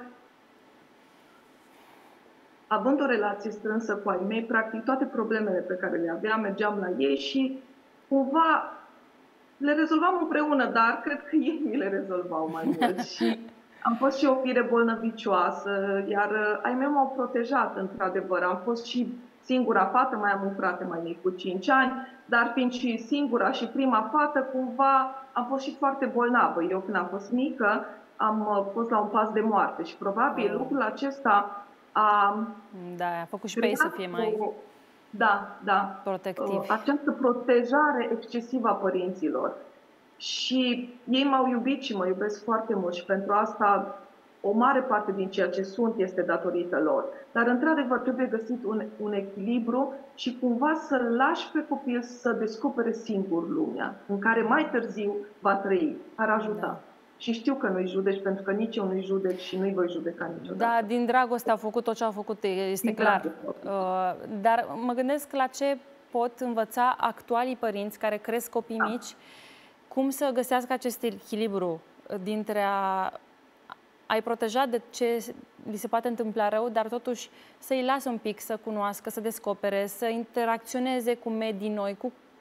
având o relație strânsă cu ai mei, practic toate problemele pe care le aveam, mergeam la ei și cumva le rezolvam împreună, dar cred că ei mi le rezolvau mai mult. Și am fost și o fire bolnăvicioasă, iar ai mei m-au protejat, într-adevăr. Am fost și singura fată, mai am un frate mai mic cu cinci ani, dar fiind și singura și prima fată, cumva am fost și foarte bolnavă. Eu, când am fost mică, am fost la un pas de moarte și probabil mm. lucrul acesta a, da, a făcut și pe ei să fie mai o, da, da, protectiv. Această protejare excesivă a părinților. Și ei m-au iubit și mă iubesc foarte mult și pentru asta o mare parte din ceea ce sunt este datorită lor. Dar, într-adevăr, trebuie găsit un, un echilibru și cumva să-l lași pe copil să descopere singur lumea, în care mai târziu va trăi, ar ajuta. Da. Și știu că nu-i judeci, pentru că nici eu nu-i judec și nu-i voi judeca niciodată. Da, din dragoste au făcut tot ce au făcut, este din clar. Uh, dar mă gândesc la ce pot învăța actualii părinți care cresc copii da. mici, cum să găsească acest echilibru dintre a ai protejat de ce li se poate întâmpla rău, dar totuși să-i lasă un pic să cunoască, să descopere, să interacționeze cu medii noi, cu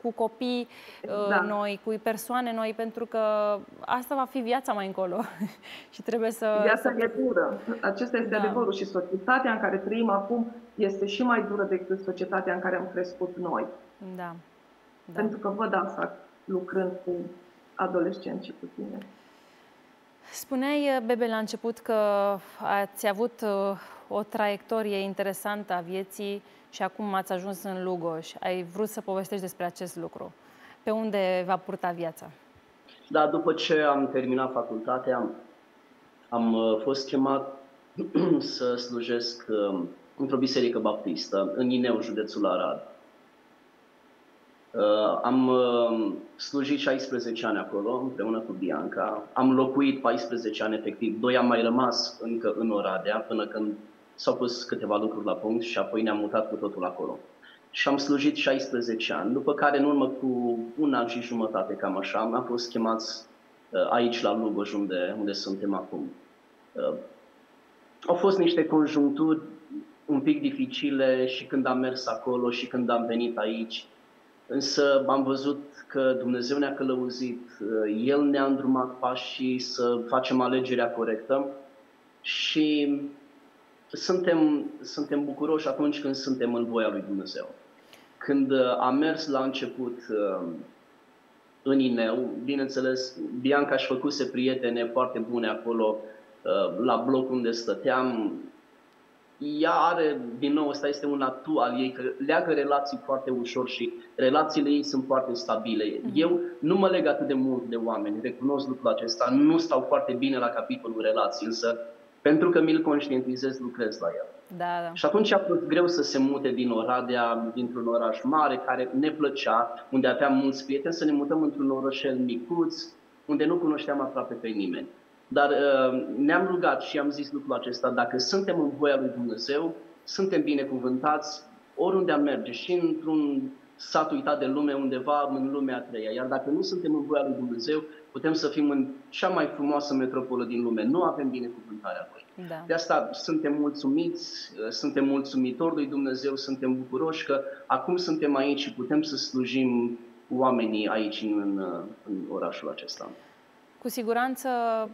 cu copii Da. noi, cu persoane noi, pentru că asta va fi viața mai încolo și trebuie să... Viața să... e dură. Acesta este Da. adevărul și societatea în care trăim acum este și mai dură decât societatea în care am crescut noi. Da. Da. Pentru că văd asta lucrând cu adolescenți și cu tineri. Spuneai, Bebe, la început că ați avut o traiectorie interesantă a vieții și acum ați ajuns în Lugoj. Ai vrut să povestești despre acest lucru. Pe unde va purta viața? Da, după ce am terminat facultatea, am fost chemat să slujesc într-o biserică baptistă, în Ineu, județul Arad. Am slujit șaisprezece ani acolo, împreună cu Bianca. Am locuit paisprezece ani, efectiv. Doi am mai rămas încă în Oradea, până când s-au pus câteva lucruri la punct și apoi ne-am mutat cu totul acolo. Și am slujit șaisprezece ani, după care, în urmă cu un an și jumătate, cam așa, am fost chemați aici, la Lugoj, unde, unde suntem acum. Au fost niște conjuncturi un pic dificile și când am mers acolo și când am venit aici. Însă am văzut că Dumnezeu ne-a călăuzit, El ne-a îndrumat pașii să facem alegerea corectă și suntem, suntem bucuroși atunci când suntem în voia lui Dumnezeu. Când am mers la început în Ineu, bineînțeles, Bianca își făcuse prietene foarte bune acolo, la bloc unde stăteam. Ea are, din nou, ăsta este un atu al ei, că leagă relații foarte ușor și relațiile ei sunt foarte stabile. Mm-hmm. Eu nu mă leg atât de mult de oameni, recunosc lucrul acesta, nu stau foarte bine la capitolul relații, însă pentru că mi-l conștientizez, lucrez la el. Da, da. Și atunci a fost greu să se mute din Oradea, dintr-un oraș mare, care ne plăcea, unde aveam mulți prieteni, să ne mutăm într-un orășel micuț, unde nu cunoșteam aproape pe nimeni. Dar uh, ne-am rugat și am zis lucrul acesta, dacă suntem în voia lui Dumnezeu, suntem binecuvântați oriunde am merge, și într-un sat uitat de lume, undeva în lumea a treia. Iar dacă nu suntem în voia lui Dumnezeu, putem să fim în cea mai frumoasă metropolă din lume. Nu avem binecuvântarea Lui. Da. De asta suntem mulțumiți, suntem mulțumitori lui Dumnezeu, suntem bucuroși că acum suntem aici și putem să slujim oamenii aici în, în orașul acesta. Cu siguranță,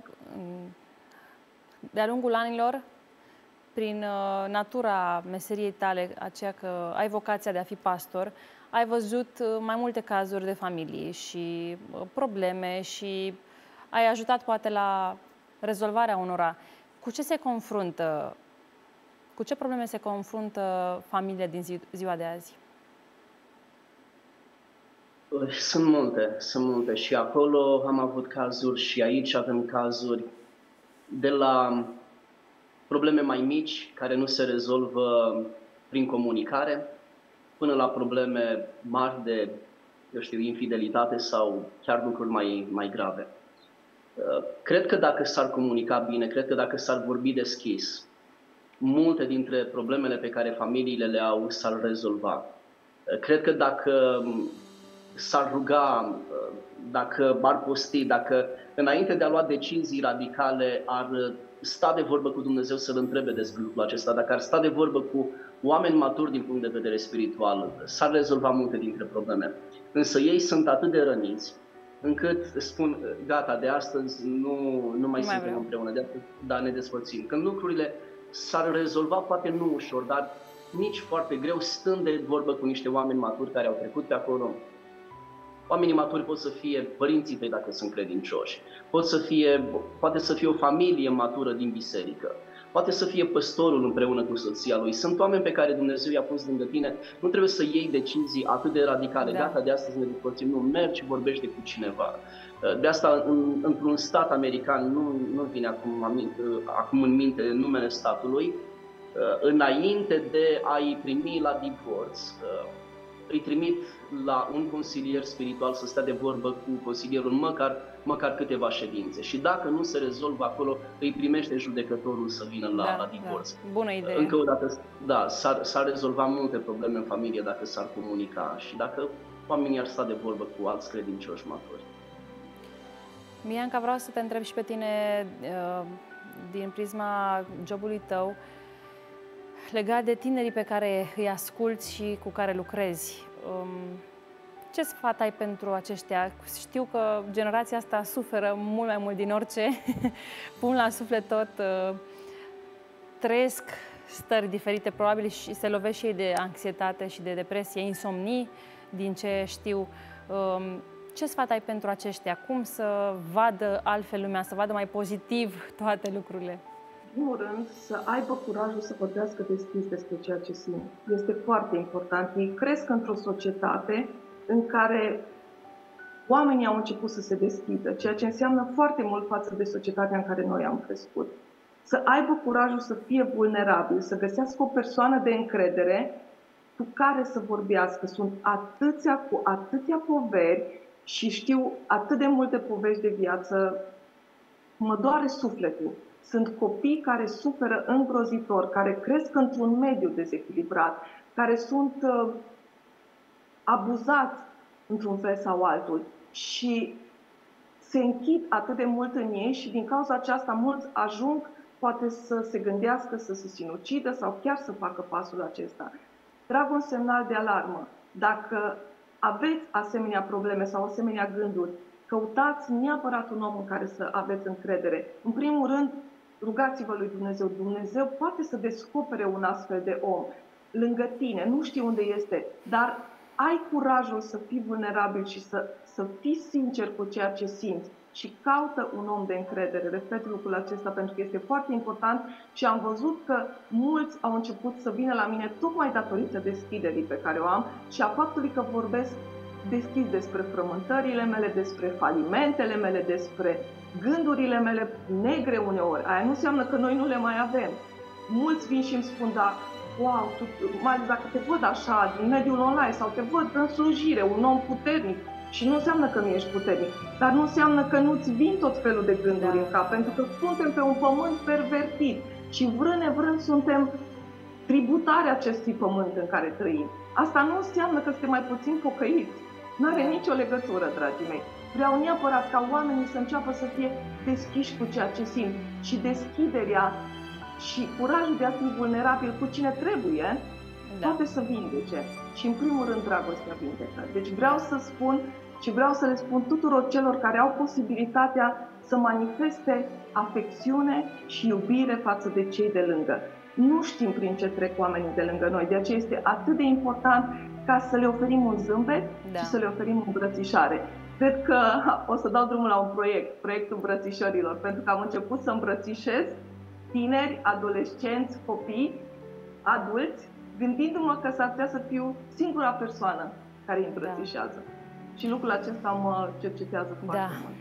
de-a lungul anilor, prin natura meseriei tale, aceea că ai vocația de a fi pastor, ai văzut mai multe cazuri de familie și probleme și ai ajutat poate la rezolvarea unora. Cu ce se confruntă, cu ce probleme se confruntă familia din zi, ziua de azi? Sunt multe, sunt multe și acolo am avut cazuri și aici avem cazuri, de la probleme mai mici care nu se rezolvă prin comunicare, până la probleme mari de, eu știu, infidelitate sau chiar lucruri mai, mai grave. Cred că dacă s-ar comunica bine, cred că dacă s-ar vorbi deschis, multe dintre problemele pe care familiile le au s-ar rezolva. Cred că dacă s-ar ruga, dacă ar posti, dacă înainte de a lua decizii radicale ar sta de vorbă cu Dumnezeu să-L întrebe despre lucrul acesta, dacă ar sta de vorbă cu oameni maturi din punct de vedere spiritual, s-ar rezolva multe dintre probleme. Însă ei sunt atât de răniți încât spun, gata, de astăzi nu, nu mai nu suntem mai împreună, de atât, dar ne despărțim. Când lucrurile s-ar rezolva, poate nu ușor, dar nici foarte greu, stând de vorbă cu niște oameni maturi care au trecut pe acolo. Oamenii maturi pot să fie părinții tăi dacă sunt credincioși, pot să fie, poate să fie o familie matură din biserică, poate să fie păstorul împreună cu soția lui. Sunt oameni pe care Dumnezeu i-a pus lângă tine. Nu trebuie să iei decizii atât de radicale. Da. Gata, de astăzi ne despărțim. Nu, mergi și vorbește cu cineva. De asta, în, într-un stat american, nu, nu vine acum, acum în minte numele statului, înainte de a-i primi la divorț, îi trimit la un consilier spiritual să stea de vorbă cu consilierul măcar, măcar câteva ședințe. Și dacă nu se rezolvă acolo, îi primește judecătorul să vină la, da, la divorț. Da. Bună idee. Încă o dată, da, s-ar, s-ar rezolva multe probleme în familie dacă s-ar comunica și dacă oamenii ar sta de vorbă cu alți credincioși maturi. Bianca, vreau să te întreb și pe tine, din prisma jobului tău, legat de tinerii pe care îi asculți și cu care lucrezi. Ce sfat ai pentru aceștia? Știu că generația asta suferă mult mai mult din orice, pun la suflet tot, trăiesc stări diferite probabil și se lovesc și ei de anxietate și de depresie, insomnii, din ce știu. Ce sfat ai pentru aceștia? Cum să vadă altfel lumea, să vadă mai pozitiv toate lucrurile? În primul rând, să aibă curajul să vorbească deschis despre ceea ce simt. Este foarte important. Ei cresc într-o societate în care oamenii au început să se deschidă, ceea ce înseamnă foarte mult față de societatea în care noi am crescut. Să aibă curajul să fie vulnerabil, să găsească o persoană de încredere cu care să vorbească. Sunt atâția cu atâția poveri și știu atât de multe povești de viață, mă doare sufletul. Sunt copii care suferă îngrozitor, care cresc într-un mediu dezechilibrat, care sunt uh, abuzați într-un fel sau altul și se închid atât de mult în ei și din cauza aceasta mulți ajung poate să se gândească să se sinucidă sau chiar să facă pasul acesta. Trag un semnal de alarmă. Dacă aveți asemenea probleme sau asemenea gânduri, căutați neapărat un om în care să aveți încredere. În primul rând, rugați-vă lui Dumnezeu. Dumnezeu poate să descopere un astfel de om lângă tine. Nu știu unde este, dar ai curajul să fii vulnerabil și să, să fii sincer cu ceea ce simți și caută un om de încredere. Repet lucrul acesta pentru că este foarte important și am văzut că mulți au început să vină la mine tocmai datorită deschiderii pe care o am și a faptului că vorbesc deschis despre frământările mele, despre falimentele mele, despre gândurile mele negre uneori. Aia nu înseamnă că noi nu le mai avem. Mulți vin și îmi spun, da, wow, tu, mai ales dacă te văd așa din mediul online sau te văd în slujire, un om puternic. Și nu înseamnă că nu ești puternic, dar nu înseamnă că nu-ți vin tot felul de gânduri da. în cap, pentru că suntem pe un pământ pervertit și vrând nevrând suntem tributari acestui pământ în care trăim. Asta nu înseamnă că suntem mai puțin pocăiți. Nu are nicio legătură, dragii mei. Vreau neapărat ca oamenii să înceapă să fie deschiși cu ceea ce simt și deschiderea și curajul de a fi vulnerabil cu cine trebuie, da. poate să vindece. Și în primul rând dragostea vindecă. Deci vreau să spun și vreau să le spun tuturor celor care au posibilitatea să manifeste afecțiune și iubire față de cei de lângă. Nu știm prin ce trec oamenii de lângă noi, de aceea este atât de important ca să le oferim un zâmbet da. și să le oferim o îmbrățișare. Cred că o să dau drumul la un proiect, proiectul îmbrățișărilor, pentru că am început să îmbrățișez tineri, adolescenți, copii, adulți, gândindu-mă că s-ar putea să fiu singura persoană care îi îmbrățișează. Da. Și lucrul acesta mă cercetează foarte da. mult.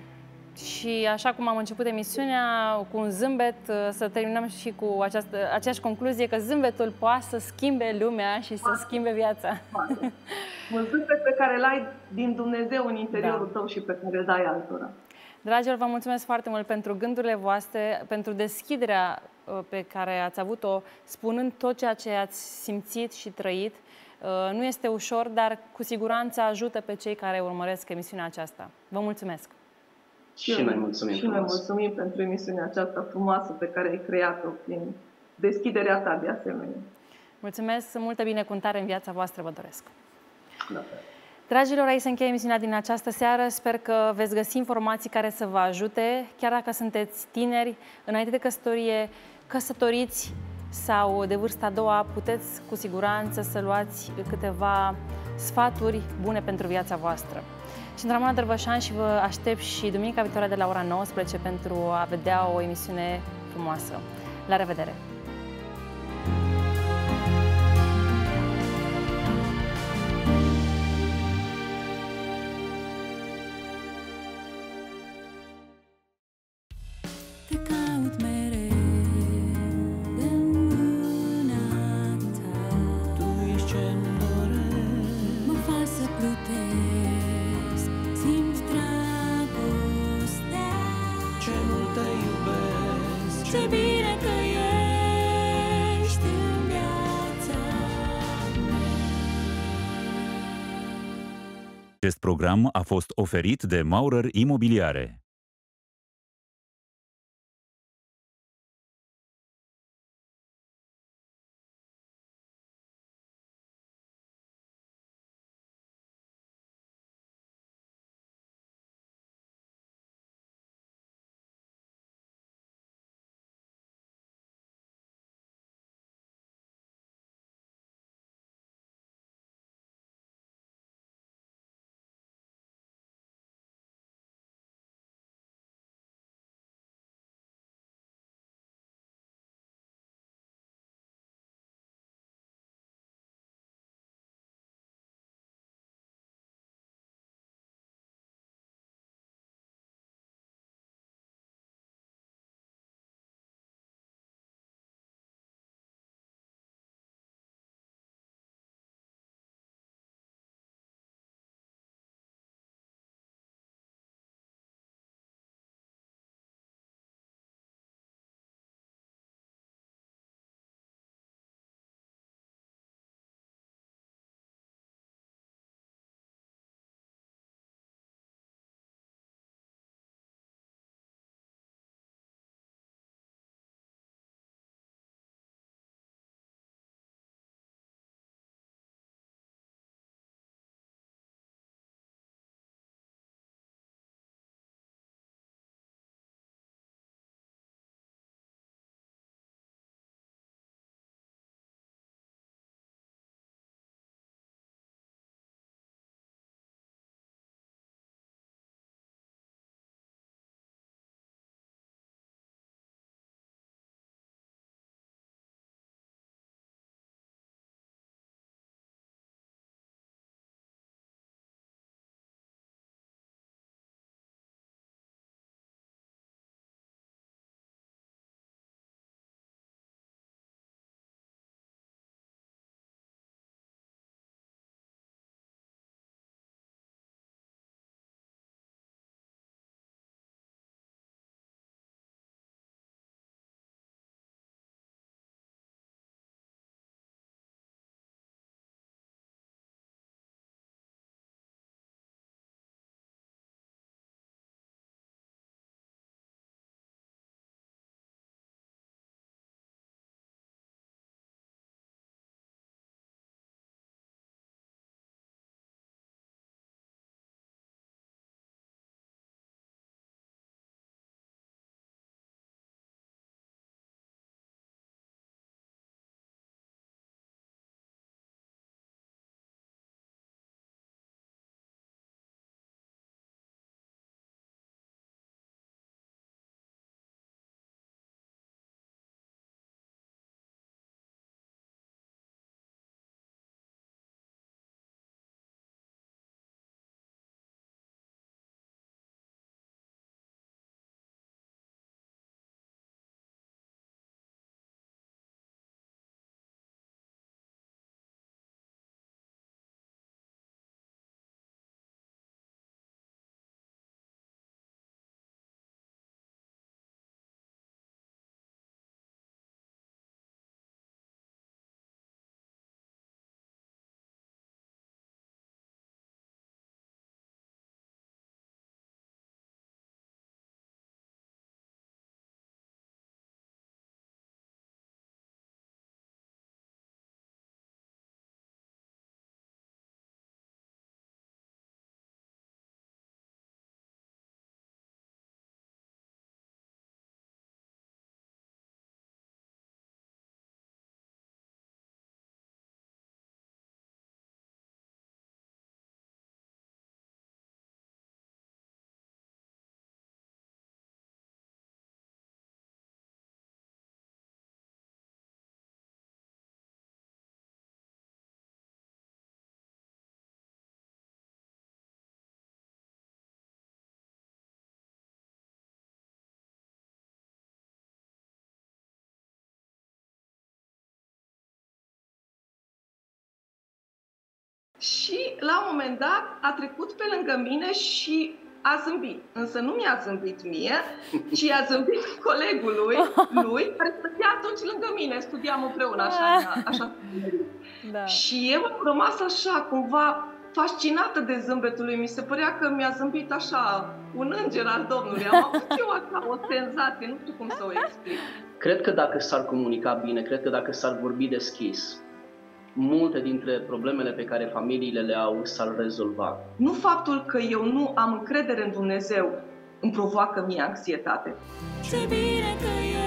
Și așa cum am început emisiunea cu un zâmbet, să terminăm și cu această, aceeași concluzie că zâmbetul poate să schimbe lumea și să schimbe viața. Poate. Un zâmbet pe care îl ai din Dumnezeu în interiorul da. tău și pe care îl dai altora. Dragilor, vă mulțumesc foarte mult pentru gândurile voastre, pentru deschiderea pe care ați avut-o, spunând tot ceea ce ați simțit și trăit. Nu este ușor, dar cu siguranță ajută pe cei care urmăresc emisiunea aceasta. Vă mulțumesc! Și, și noi mulțumim, și noi mulțumim pentru emisiunea aceasta frumoasă pe care ai creat-o prin deschiderea ta de asemenea. Mulțumesc, multă binecuvântare în viața voastră vă doresc! Da. Dragilor, aici se încheie emisiunea din această seară. Sper că veți găsi informații care să vă ajute, chiar dacă sunteți tineri, înainte de căsătorie, căsătoriți sau de vârsta a doua, puteți cu siguranță să luați câteva sfaturi bune pentru viața voastră. Sunt Ramona Dărvășan și vă aștept și duminica viitoare de la ora nouăsprezece pentru a vedea o emisiune frumoasă. La revedere! Ce bine că ești în viața mea. Acest program a fost oferit de Maurer Imobiliare. Și la un moment dat a trecut pe lângă mine și a zâmbit. Însă nu mi-a zâmbit mie, ci a zâmbit colegului lui, care stătea atunci lângă mine. Studiam împreună, așa, așa. Da. Și eu am rămas așa, cumva fascinată de zâmbetul lui. Mi se părea că mi-a zâmbit așa un înger al Domnului. Am avut eu așa o senzație, nu știu cum să o explic. Cred că dacă s-ar comunica bine, cred că dacă s-ar vorbi deschis, multe dintre problemele pe care familiile le au s-ar rezolva. Nu faptul că eu nu am încredere în Dumnezeu îmi provoacă mie anxietate. Ce bine că e